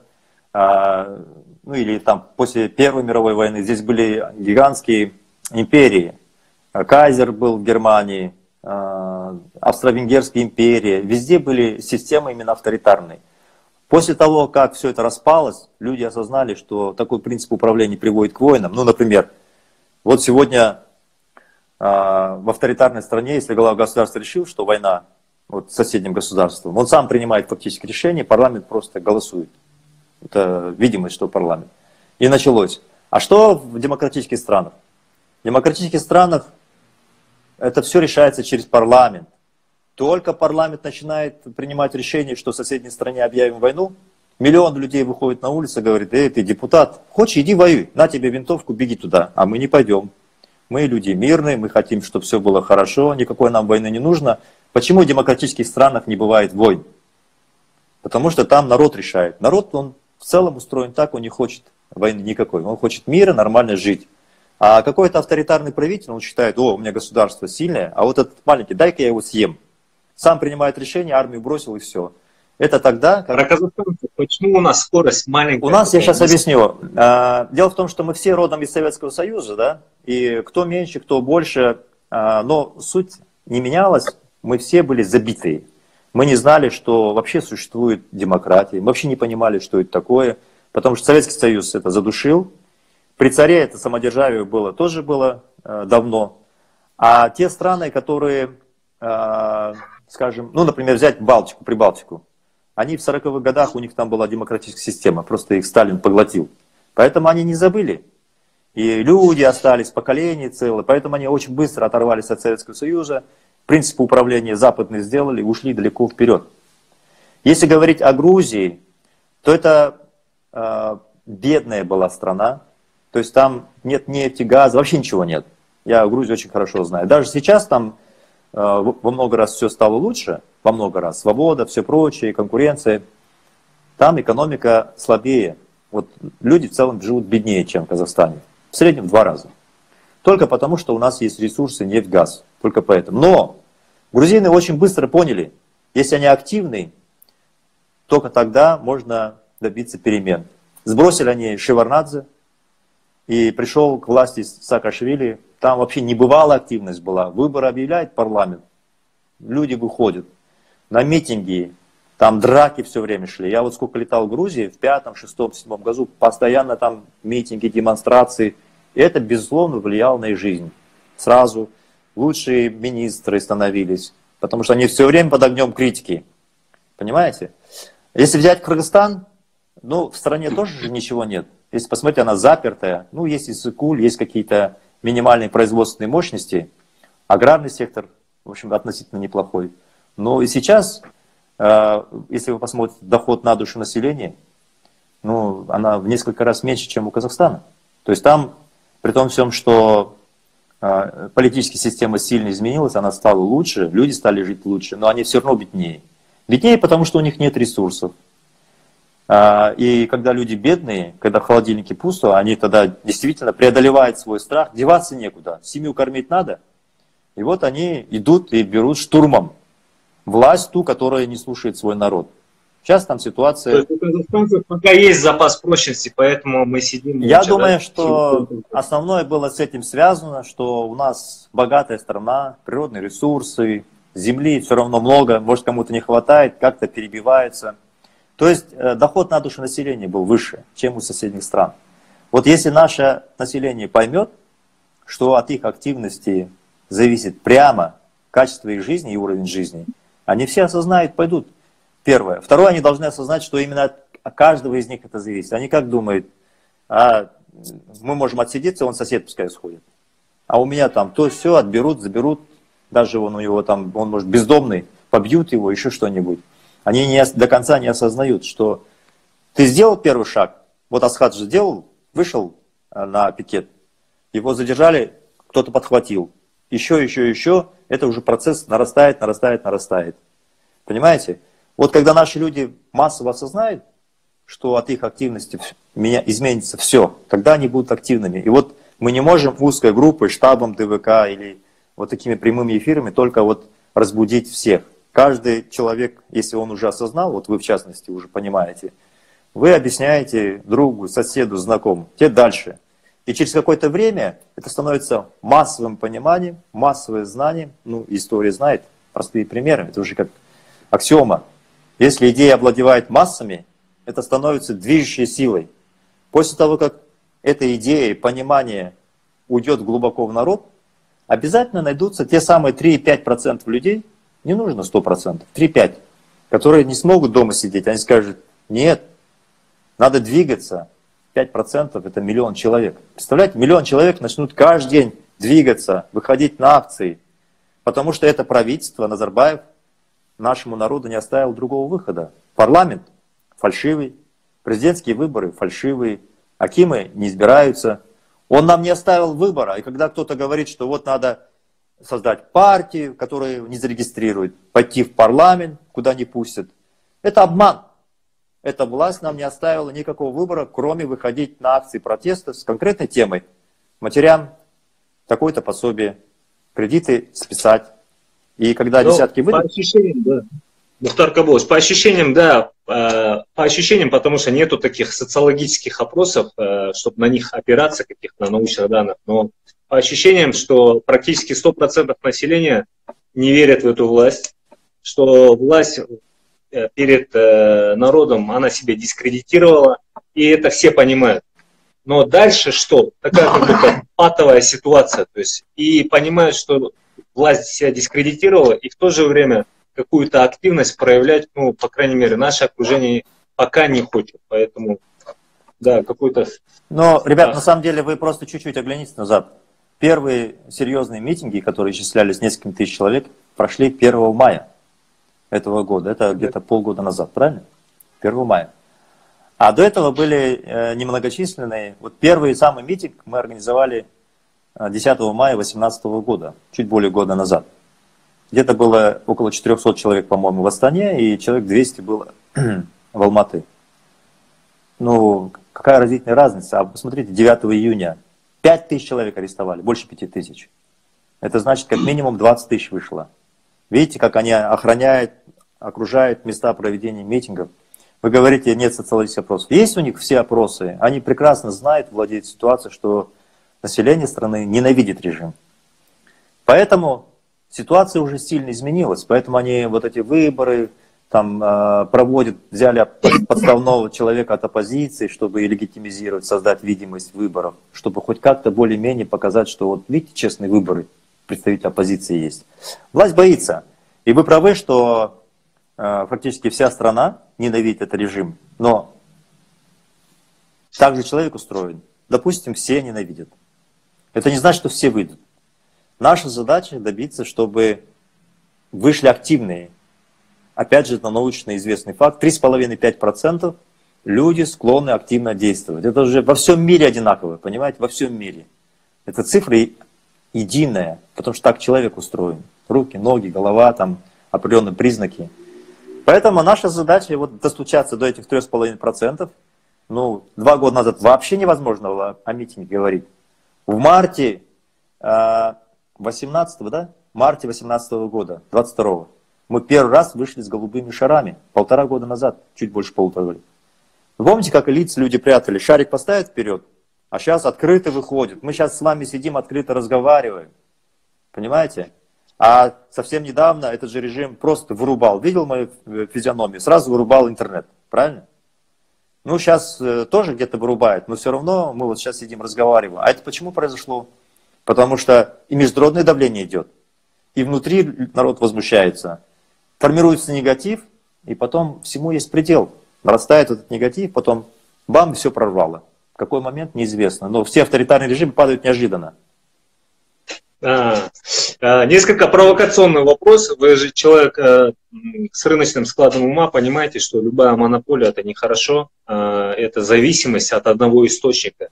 ну или там после Первой мировой войны здесь были гигантские империи. Кайзер был в Германии, Австро-Венгерская империя, везде были системы именно авторитарные. После того, как все это распалось, люди осознали, что такой принцип управления приводит к войнам. Ну, например, вот сегодня в авторитарной стране, если глава государства решил, что война вот, с соседним государством, он сам принимает фактически решение, парламент просто голосует. Это видимость, что парламент. И началось. А что в демократических странах? В демократических странах это все решается через парламент. Только парламент начинает принимать решение, что в соседней стране объявим войну, миллион людей выходит на улицу и говорит: эй, ты депутат, хочешь, иди воюй, на тебе винтовку, беги туда. А мы не пойдем. Мы люди мирные, мы хотим, чтобы все было хорошо, никакой нам войны не нужно. Почему в демократических странах не бывает войн? Потому что там народ решает. Народ, он в целом устроен так, он не хочет войны никакой. Он хочет мира, нормально жить. А какой-то авторитарный правитель, он считает: о, у меня государство сильное, а вот этот маленький, дай-ка я его съем. Сам принимает решение, армию бросил и все. Это тогда... Про казахстанцев, почему у нас скорость маленькая? У нас, я сейчас объясню. Дело в том, что мы все родом из Советского Союза, да, и кто меньше, кто больше, но суть не менялась, мы все были забитые. Мы не знали, что вообще существует демократия, мы вообще не понимали, что это такое, потому что Советский Союз это задушил, При царе это самодержавие было, тоже было давно. А те страны, которые, скажем, ну, например, взять Балтику, Прибалтику, они в 40-х годах, у них там была демократическая система, просто их Сталин поглотил. Поэтому они не забыли. И люди остались, поколения целые, поэтому они очень быстро оторвались от Советского Союза, принципы управления западные сделали, ушли далеко вперед. Если говорить о Грузии, то это бедная была страна, то есть там нет нефти, газа, вообще ничего нет. Я Грузию очень хорошо знаю. Даже сейчас там во много раз все стало лучше, во много раз. Свобода, все прочее, конкуренция. Там экономика слабее. Вот люди в целом живут беднее, чем в Казахстане. В среднем в 2 раза. Только потому, что у нас есть ресурсы, нефть, газ. Только поэтому. Но грузины очень быстро поняли, если они активны, только тогда можно добиться перемен. Сбросили они Шеварднадзе, и пришел к власти Саакашвили. Там вообще небывалая активность была. Выборы объявляет парламент, люди выходят на митинги, там драки все время шли. Я вот сколько летал в Грузии, в 5-м, 6-м, 7-м году, постоянно там митинги, демонстрации. И это, безусловно, влияло на их жизнь. Сразу лучшие министры становились, потому что они все время под огнем критики. Понимаете? Если взять Кыргызстан, ну, в стране тоже же ничего нет. Если посмотреть, она запертая. Ну, есть Иссык-Куль, есть какие-то минимальные производственные мощности. Аграрный сектор, в общем, относительно неплохой. Но и сейчас, если вы посмотрите доход на душу населения, ну, она в несколько раз меньше, чем у Казахстана. То есть там, при том всем, что политическая система сильно изменилась, она стала лучше, люди стали жить лучше, но они все равно беднее. Беднее, потому что у них нет ресурсов. И когда люди бедные, когда в холодильнике пусто, они тогда действительно преодолевают свой страх, деваться некуда, семью кормить надо. И вот они идут и берут штурмом власть ту, которая не слушает свой народ. Сейчас там ситуация... То есть у казахстанцев пока есть запас прочности, поэтому мы сидим... Я думаю, что основное было с этим связано, что у нас богатая страна, природные ресурсы, земли все равно много, может кому-то не хватает, как-то перебивается. То есть доход на душу населения был выше, чем у соседних стран. Вот если наше население поймет, что от их активности зависит прямо качество их жизни и уровень жизни, они все осознают, пойдут. Первое. Второе, они должны осознать, что именно от каждого из них это зависит. Они как думают, мы можем отсидеться, он сосед пускай сходит. А у меня там то все отберут, заберут, даже он у него там, он может бездомный, побьют его, еще что-нибудь. Они до конца не осознают, что ты сделал первый шаг, вот Асхат же сделал, вышел на пикет, его задержали, кто-то подхватил. Еще, это уже процесс нарастает. Понимаете? Вот когда наши люди массово осознают, что от их активности изменится все, тогда они будут активными. И вот мы не можем узкой группой, штабом ДВК или вот такими прямыми эфирами только вот разбудить всех. Каждый человек, если он уже осознал, вот вы в частности уже понимаете, вы объясняете другу, соседу, знакомому, те дальше. И через какое-то время это становится массовым пониманием, массовое знание. Ну, история знает простые примеры, это уже как аксиома. Если идея овладевает массами, это становится движущей силой. После того, как эта идея, понимание уйдет глубоко в народ, обязательно найдутся те самые 3-5% людей, не нужно 100%, 3-5%, которые не смогут дома сидеть. Они скажут, нет, надо двигаться. 5% это 1 миллион человек. Представляете, 1 миллион человек начнут каждый день двигаться, выходить на акции. Потому что это правительство, Назарбаев, нашему народу не оставил другого выхода. Парламент фальшивый, президентские выборы фальшивые, акимы не избираются. Он нам не оставил выбора. И когда кто-то говорит, что вот надо создать партию, которую не зарегистрируют, пойти в парламент, куда не пустят, это обман. Эта власть нам не оставила никакого выбора, кроме выходить на акции протеста с конкретной темой. Матерям такое-то пособие, кредиты списать. И когда десятки выйдут... По ощущениям, да. Мухтар Кабулович, по ощущениям, да, по ощущениям, потому что нету таких социологических опросов, чтобы на них опираться, каких-то научных данных, но по ощущениям, что практически 100% населения не верят в эту власть, что власть перед народом, она себя дискредитировала, и это все понимают. Но дальше что? Такая как будто патовая ситуация. То есть, и понимают, что власть себя дискредитировала, и в то же время какую-то активность проявлять, ну, по крайней мере, наше окружение пока не хочет. Поэтому, да, какой-то... Но, ребят, на самом деле вы просто чуть-чуть оглянитесь назад. Первые серьезные митинги, которые исчислялись несколькими тысяч человек, прошли 1 мая этого года. Это где-то полгода назад, правильно? 1 мая. А до этого были немногочисленные. Вот первый самый митинг мы организовали 10 мая 2018 года, чуть более года назад. Где-то было около 400 человек, по-моему, в Астане, и человек 200 было в Алматы. Ну, какая разительная разница. А посмотрите, 9 июня 5000 человек арестовали, больше 5000. Это значит, как минимум 20 тысяч вышло. Видите, как они охраняют, окружают места проведения митингов. Вы говорите, нет социологических опросов. Есть у них все опросы. Они прекрасно знают, владеют ситуацией, что население страны ненавидит режим. Поэтому ситуация уже сильно изменилась. Поэтому они вот эти выборы там проводят, взяли подставного человека от оппозиции, чтобы легитимизировать, создать видимость выборов, чтобы хоть как-то более-менее показать, что вот видите, честные выборы, представитель оппозиции есть. Власть боится. И вы правы, что фактически вся страна ненавидит этот режим, но также человек устроен. Допустим, все ненавидят. Это не значит, что все выйдут. Наша задача добиться, чтобы вышли активные. Опять же, это научно известный факт. 3,5-5% люди склонны активно действовать. Это уже во всем мире одинаково, понимаете? Во всем мире. Это цифра единая, потому что так человек устроен. Руки, ноги, голова, там определенные признаки. Поэтому наша задача вот достучаться до этих 3,5%. Ну, 2 года назад вообще невозможно было о митинге говорить. В марте 18 года, 22-го, мы первый раз вышли с голубыми шарами. 1,5 года назад, чуть больше 1,5 года. Вы помните, как лица люди прятали? Шарик поставят вперед, а сейчас открыто выходит. Мы сейчас с вами сидим, открыто разговариваем. Понимаете? А совсем недавно этот же режим просто вырубал. Видел мою физиономию? Сразу вырубал интернет. Правильно? Ну, сейчас тоже где-то вырубает, но все равно мы вот сейчас сидим, разговариваем. А это почему произошло? Потому что и международное давление идет, и внутри народ возмущается. Формируется негатив, и потом всему есть предел. Нарастает этот негатив, потом бам, все прорвало. В какой момент, неизвестно. Но все авторитарные режимы падают неожиданно. Несколько провокационный вопрос. Вы же человек с рыночным складом ума, понимаете, что любая монополия это нехорошо, это зависимость от одного источника.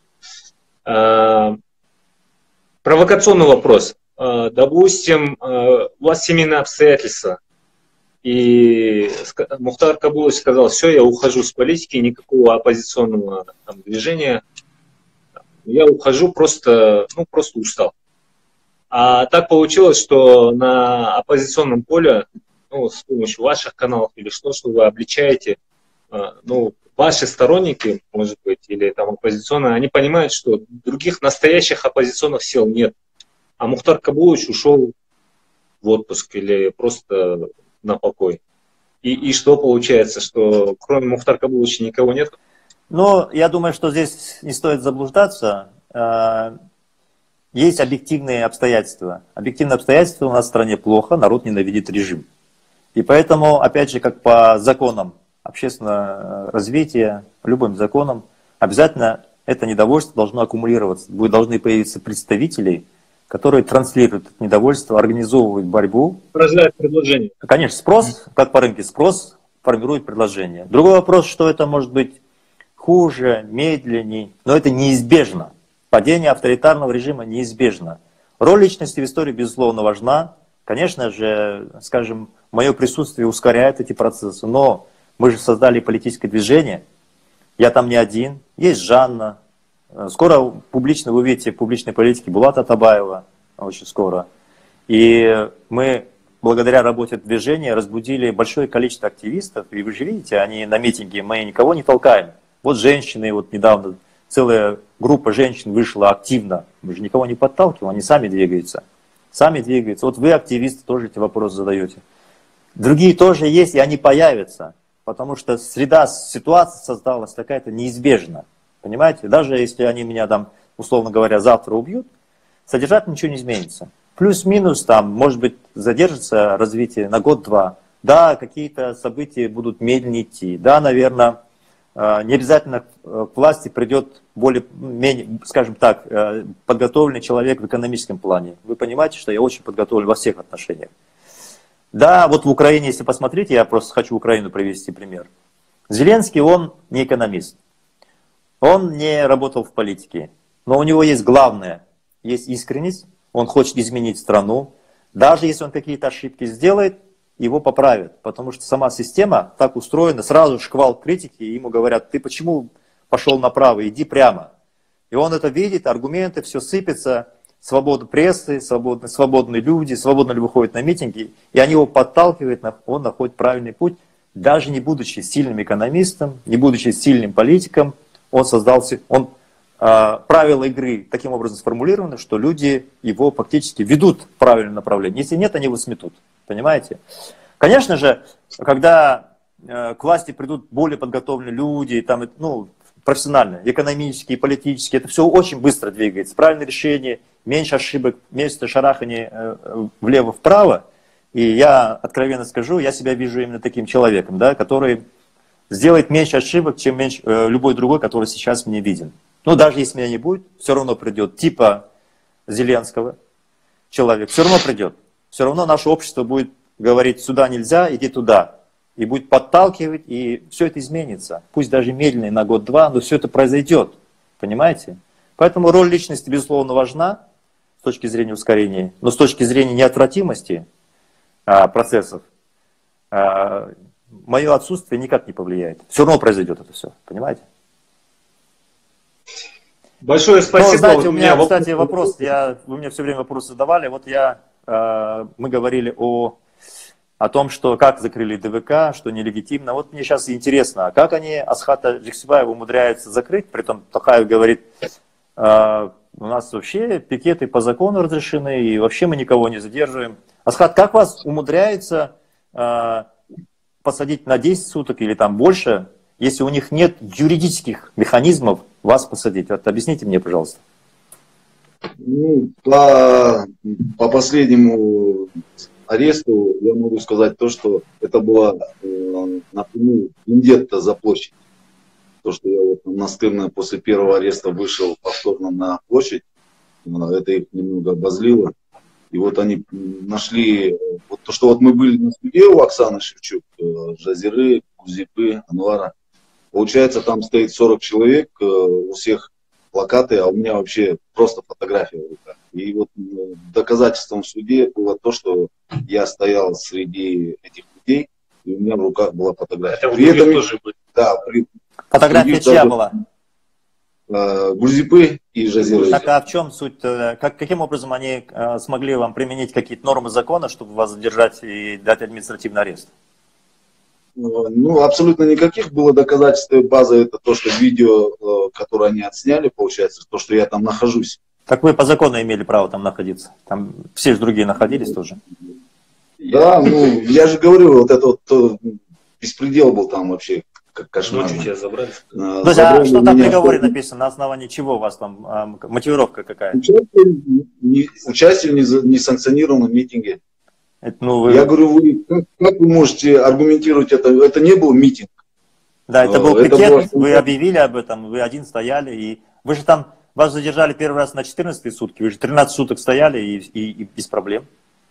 Провокационный вопрос. Допустим, у вас семейные обстоятельства, и Мухтар Кабулович сказал, все, я ухожу с политики, никакого оппозиционного там движения, я ухожу, просто устал. А так получилось, что на оппозиционном поле, ну, с помощью ваших каналов или что вы обличаете, ну, ваши сторонники, может быть, или там оппозиционные, они понимают, что других настоящих оппозиционных сил нет. А Мухтар Кабулович ушел в отпуск или просто на покой. И что получается, что кроме Мухтара Кабуловича никого нет? Ну, я думаю, что здесь не стоит заблуждаться. Есть объективные обстоятельства. Объективные обстоятельства у нас в стране плохо, народ ненавидит режим. И поэтому, опять же, как по законам общественного развития, любым законам, обязательно это недовольство должно аккумулироваться. Должны появиться представители, которые транслируют это недовольство, организовывают борьбу. Порождают предложение. Конечно, спрос, как по рынке, спрос формирует предложение. Другой вопрос, что это может быть хуже, медленнее, но это неизбежно. Падение авторитарного режима неизбежно. Роль личности в истории, безусловно, важна. Конечно же, скажем, мое присутствие ускоряет эти процессы, но мы же создали политическое движение. Я там не один. Есть Жанна. Скоро публично вы увидите в публичной политике Булата Атабаева. Очень скоро. И мы, благодаря работе движения, разбудили большое количество активистов. И вы же видите, они на митинге, мы никого не толкаем. Вот женщины, вот недавно целая группа женщин вышла активно. Мы же никого не подталкиваем, они сами двигаются. Сами двигаются. Вот вы, активисты, тоже эти вопросы задаете. Другие тоже есть, и они появятся. Потому что среда, ситуация создалась какая-то неизбежна. Понимаете? Даже если они меня там, условно говоря, завтра убьют, содержательно ничего не изменится. Плюс-минус там, может быть, задержится развитие на год-два. Да, какие-то события будут медленнее идти. Да, наверное, не обязательно к власти придет более, менее, скажем так, подготовленный человек в экономическом плане. Вы понимаете, что я очень подготовлен во всех отношениях. Да, вот в Украине, если посмотрите, я просто хочу Украину привести пример. Зеленский, он не экономист. Он не работал в политике. Но у него есть главное, есть искренность. Он хочет изменить страну. Даже если он какие-то ошибки сделает, его поправят. Потому что сама система так устроена, сразу шквал критики, и ему говорят, ты почему пошел направо, иди прямо. И он это видит, аргументы, все сыпется, свобода прессы, свободные люди, свободно ли выходят на митинги, и они его подталкивают, он находит правильный путь, даже не будучи сильным экономистом, не будучи сильным политиком, он создался, правила игры таким образом сформулированы, что люди его фактически ведут в правильном направлении. Если нет, они его сметут. Понимаете? Конечно же, когда к власти придут более подготовленные люди, там, профессиональные, экономические, политические, это все очень быстро двигается. Правильное решение, меньше ошибок, меньше шарахания влево-вправо. И я откровенно скажу, я себя вижу именно таким человеком, да, который сделает меньше ошибок, чем любой другой, который сейчас мне виден. Но даже если меня не будет, все равно придет типа Зеленского человек, все равно придет. Все равно наше общество будет говорить, сюда нельзя, иди туда. И будет подталкивать, и все это изменится. Пусть даже медленно, на год-два, но все это произойдет. Понимаете? Поэтому роль личности, безусловно, важна с точки зрения ускорения, но с точки зрения неотвратимости процессов, мое отсутствие никак не повлияет. Все равно произойдет это все. Понимаете? Большое спасибо. Знаете, у меня, кстати, вопрос. Вы мне все время вопросы задавали. Вот мы говорили о том, что как закрыли ДВК, что нелегитимно. Вот мне сейчас интересно, а как они Асхата Джиксибаева умудряются закрыть? Притом Токаев говорит, у нас вообще пикеты по закону разрешены, и вообще мы никого не задерживаем. Асхат, как вас умудряется посадить на 10 суток или там больше, если у них нет юридических механизмов вас посадить? Вот объясните мне, пожалуйста. По последнему аресту я могу сказать то, что это была напрямую вендетта за площадь. То, что я вот настырно после первого ареста вышел повторно на площадь, это их немного обозлило. И вот они нашли, вот то, что вот мы были на суде у Оксаны Шевчук, Жазиры, Кузипы, Анвара. Получается, там стоит 40 человек, у всех плакаты, а у меня вообще просто фотография в руках. И вот доказательством в суде было то, что я стоял среди этих людей, и у меня в руках была фотография. Это при этом тоже были? Да. Фотография чья была? Гульзипы и Жазиры. Так, а в чем суть? Каким образом они смогли вам применить какие-то нормы закона, чтобы вас задержать и дать административный арест? Ну, абсолютно никаких. Было доказательств, база это то, что видео, которое они отсняли, получается, то, что я там нахожусь. Так вы по закону имели право там находиться? Там все же другие находились тоже? Да, ну, я же говорю, вот это вот беспредел был там вообще. Ночью тебя забрали. То есть, а что там в приговоре написано? На основании чего у вас там мотивировка какая? Участие в несанкционированном митинге. Это, Я говорю, как вы можете аргументировать это? Это не был митинг. Да, это был пикет, вы объявили об этом, вы один стояли, и вы же там, вас задержали первый раз на 14 сутки, вы же 13 суток стояли и без проблем.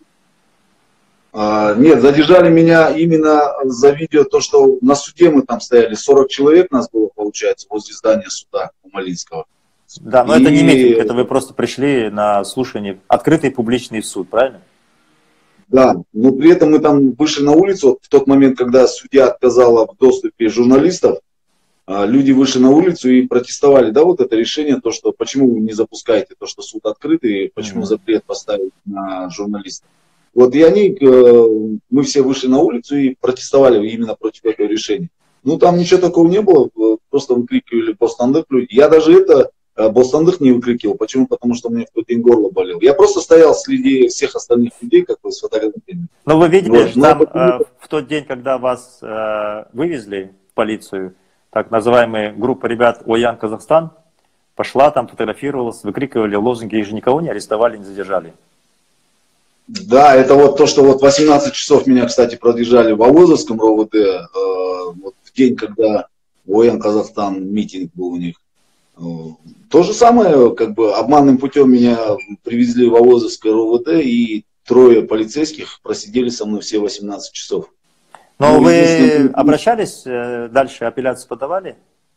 Нет, задержали меня именно за видео, то, что на суде мы там стояли, 40 человек нас было, получается, возле здания суда Малинского. Да, но это не митинг, это вы просто пришли на слушание, открытый публичный суд, правильно? Да, но при этом мы там вышли на улицу, в тот момент, когда судья отказала в доступе журналистов, люди вышли на улицу и протестовали, да, вот это решение, то, что почему вы не запускаете, то, что суд открытый, и почему запрет поставить на журналистов. Вот и мы все вышли на улицу и протестовали именно против этого решения. Ну, там ничего такого не было, просто выкрикивали «Бостандык» люди. Я даже «Бостандык» не выкрикивал. Почему? Потому что у меня в тот день горло болело. Я просто стоял среди всех остальных людей, как бы с фотографиями. Но вы видели, вот, там в тот день, когда вас вывезли в полицию, так называемая группа ребят «Оян Казахстан» пошла там, фотографировалась, выкрикивали лозунги и же никого не арестовали, не задержали. Да, это вот то, что вот 18 часов меня, кстати, продержали в Авозовском РОВД, вот в день, когда ОЯН Казахстан митинг был у них. То же самое, как бы обманным путем меня привезли в Авозовское РОВД, и 3 полицейских просидели со мной все 18 часов. Но вы обращались, дальше апелляцию подавали?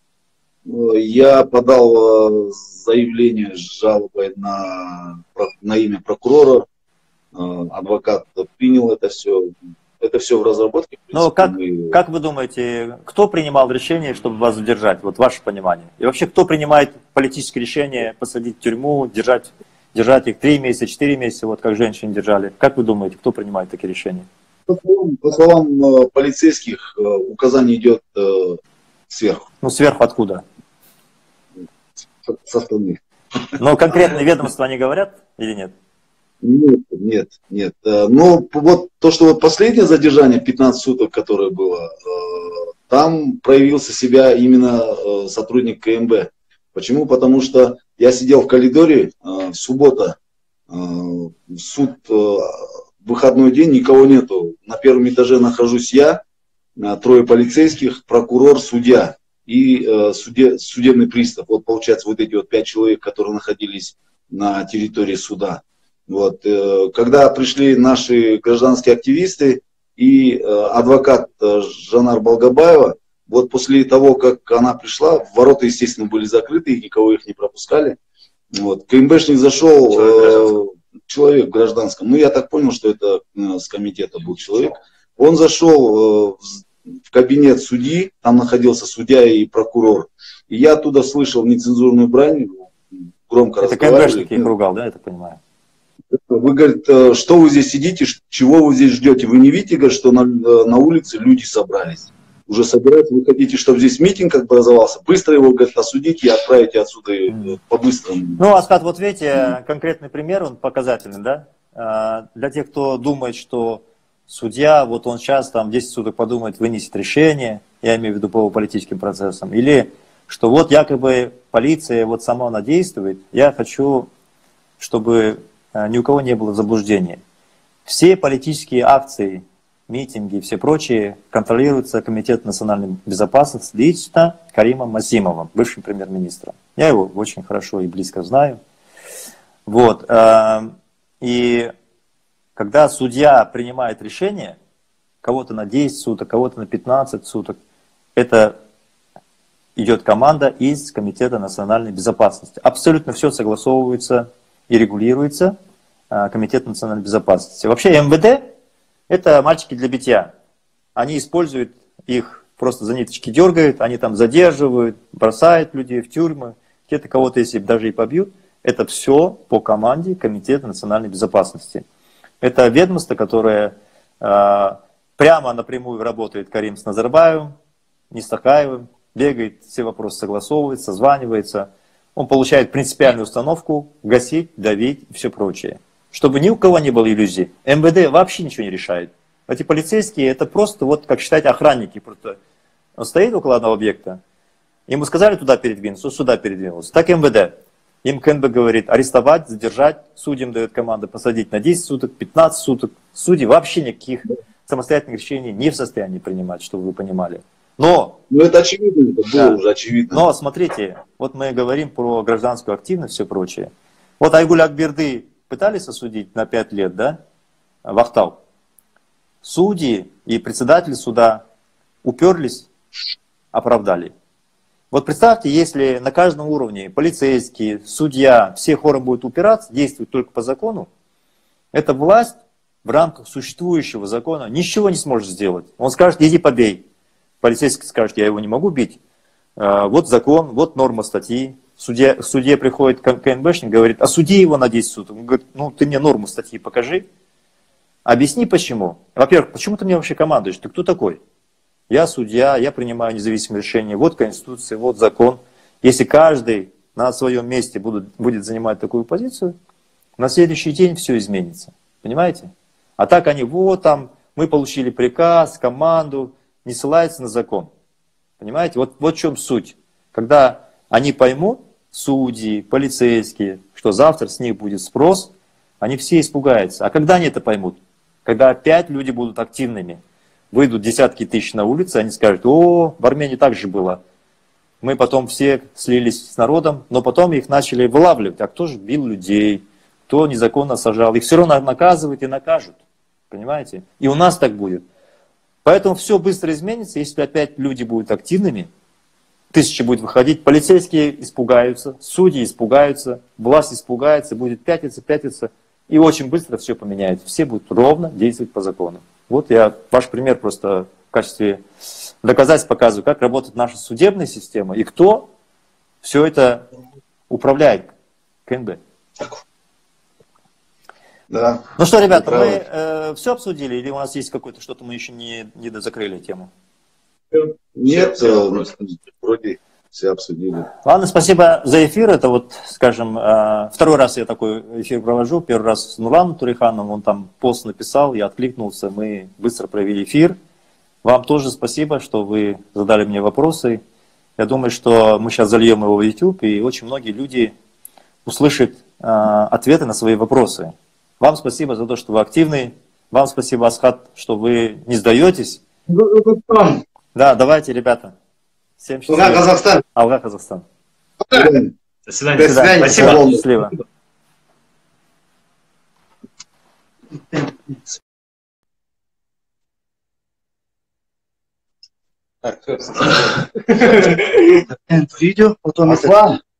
Я подал заявление с жалобой на имя прокурора. Адвокат принял это все. Это все в разработке. Но как вы думаете, кто принимал решение, чтобы вас задержать? Вот ваше понимание. И вообще, кто принимает политическое решение посадить в тюрьму, держать их 3 месяца, 4 месяца, вот как женщин держали? Как вы думаете, кто принимает такие решения? По словам полицейских, указание идет сверху. Ну, сверху откуда? Со стороны. Но конкретные ведомства они говорят или нет? Нет. Но вот то, что вот последнее задержание, 15 суток, которое было, там проявился себя именно сотрудник КМБ. Почему? Потому что я сидел в коридоре, суббота, суд, выходной день, никого нету. На первом этаже нахожусь я, 3 полицейских, прокурор, судья и судебный пристав. Вот получается вот эти вот 5 человек, которые находились на территории суда. Вот. Когда пришли наши гражданские активисты и адвокат Жанар Балгабаева, вот после того, как она пришла, ворота, естественно, были закрыты, и никого их не пропускали. Вот. КМБшник зашел, человек в гражданском, ну я так понял, что это с комитета был человек. Он зашел в кабинет судьи, там находился судья и прокурор. И я оттуда слышал нецензурную брань, громко разговаривали. Это КМБшник их ругал, да, я так понимаю? Вы, говорит, что вы здесь сидите, чего вы здесь ждете? Вы не видите, говорит, что на улице люди собрались? Уже собираются, вы хотите, чтобы здесь митинг образовался? Быстро его, говорит, осудите и отправите отсюда по-быстрому. Ну, Асхат, вот видите, конкретный пример, он показательный, да? Для тех, кто думает, что судья, вот он сейчас там 10 суток подумает, вынесет решение, я имею в виду по политическим процессам, или что вот якобы полиция вот сама она действует, я хочу, чтобы ни у кого не было заблуждения. Все политические акции, митинги и все прочие контролируются Комитетом национальной безопасности лично Каримом Масимовым, бывшим премьер-министром. Я его очень хорошо и близко знаю. Вот. И когда судья принимает решение, кого-то на 10 суток, кого-то на 15 суток, это идет команда из Комитета национальной безопасности. Абсолютно все согласовывается и регулируется Комитет национальной безопасности. Вообще МВД – это мальчики для битья. Они используют их, просто за ниточки дергают, они там задерживают, бросают людей в тюрьмы. Где-то кого-то, если даже и побьют, это все по команде Комитета национальной безопасности. Это ведомство, которое прямо напрямую работает Карим с Назарбаевым, не с Токаевым, бегает, все вопросы согласовывает, созванивается. Он получает принципиальную установку гасить, давить и все прочее. Чтобы ни у кого не было иллюзий. МВД вообще ничего не решает. Эти полицейские, это просто, вот как считать, охранники. Просто он стоит около одного объекта, ему сказали туда передвинуться, он сюда передвинулся. Так МВД. Им КНБ говорит арестовать, задержать, судьям дает команду посадить на 10 суток, 15 суток. Судьи вообще никаких самостоятельных решений не в состоянии принимать, чтобы вы понимали. Но, ну это очевидно, это было уже очевидно. Но смотрите, вот мы говорим про гражданскую активность и все прочее. Вот Айгуль Акберды пытались осудить на 5 лет, да, в Актау. Судьи и председатель суда уперлись, оправдали. Вот представьте, если на каждом уровне полицейские, судья, все хором будут упираться, действовать только по закону, эта власть в рамках существующего закона ничего не сможет сделать. Он скажет, иди побей. Полицейский скажет, я его не могу бить. Вот закон, вот норма статьи. Судья приходит КНБшник, говорит, осуди его на 10 суток. Он говорит, ну ты мне норму статьи покажи. Объясни почему. Во-первых, почему ты мне вообще командуешь? Ты кто такой? Я судья, я принимаю независимые решения. Вот Конституция, вот закон. Если каждый на своем месте будет занимать такую позицию, на следующий день все изменится. Понимаете? А так они, вот там, мы получили приказ, команду, не ссылаются на закон. Понимаете? Вот в чем суть. Когда они поймут, судьи, полицейские, что завтра с них будет спрос, они все испугаются. А когда они это поймут? Когда опять люди будут активными. Выйдут десятки тысяч на улицы, они скажут: о, в Армении так же было. Мы потом все слились с народом, но потом их начали вылавливать. А кто же бил людей, кто незаконно сажал? Их все равно наказывают и накажут. Понимаете? И у нас так будет. Поэтому все быстро изменится, если опять люди будут активными. Тысячи будет выходить, полицейские испугаются, судьи испугаются, власть испугается, будет пятиться, и очень быстро все поменяется. Все будут ровно действовать по закону. Вот я ваш пример просто в качестве доказательств показываю, как работает наша судебная система и кто все это управляет КНБ. Да. Ну что, ребята, мы все обсудили или у нас есть какое-то что-то, мы еще не закрыли тему? Нет, вроде все обсудили. Ладно, спасибо за эфир. Это вот, скажем, второй раз я такой эфир провожу. Первый раз с Нурланом Туриханом, он там пост написал, я откликнулся, мы быстро провели эфир. Вам тоже спасибо, что вы задали мне вопросы. Я думаю, что мы сейчас зальем его в YouTube, и очень многие люди услышат ответы на свои вопросы. Вам спасибо за то, что вы активны. Вам спасибо, Асхат, что вы не сдаетесь. Да, давайте, ребята. Всем счастливо. Алга, Казахстан. Алга, Казахстан. До свидания. До свидания. Спасибо. Счастливо. Видео, потом это...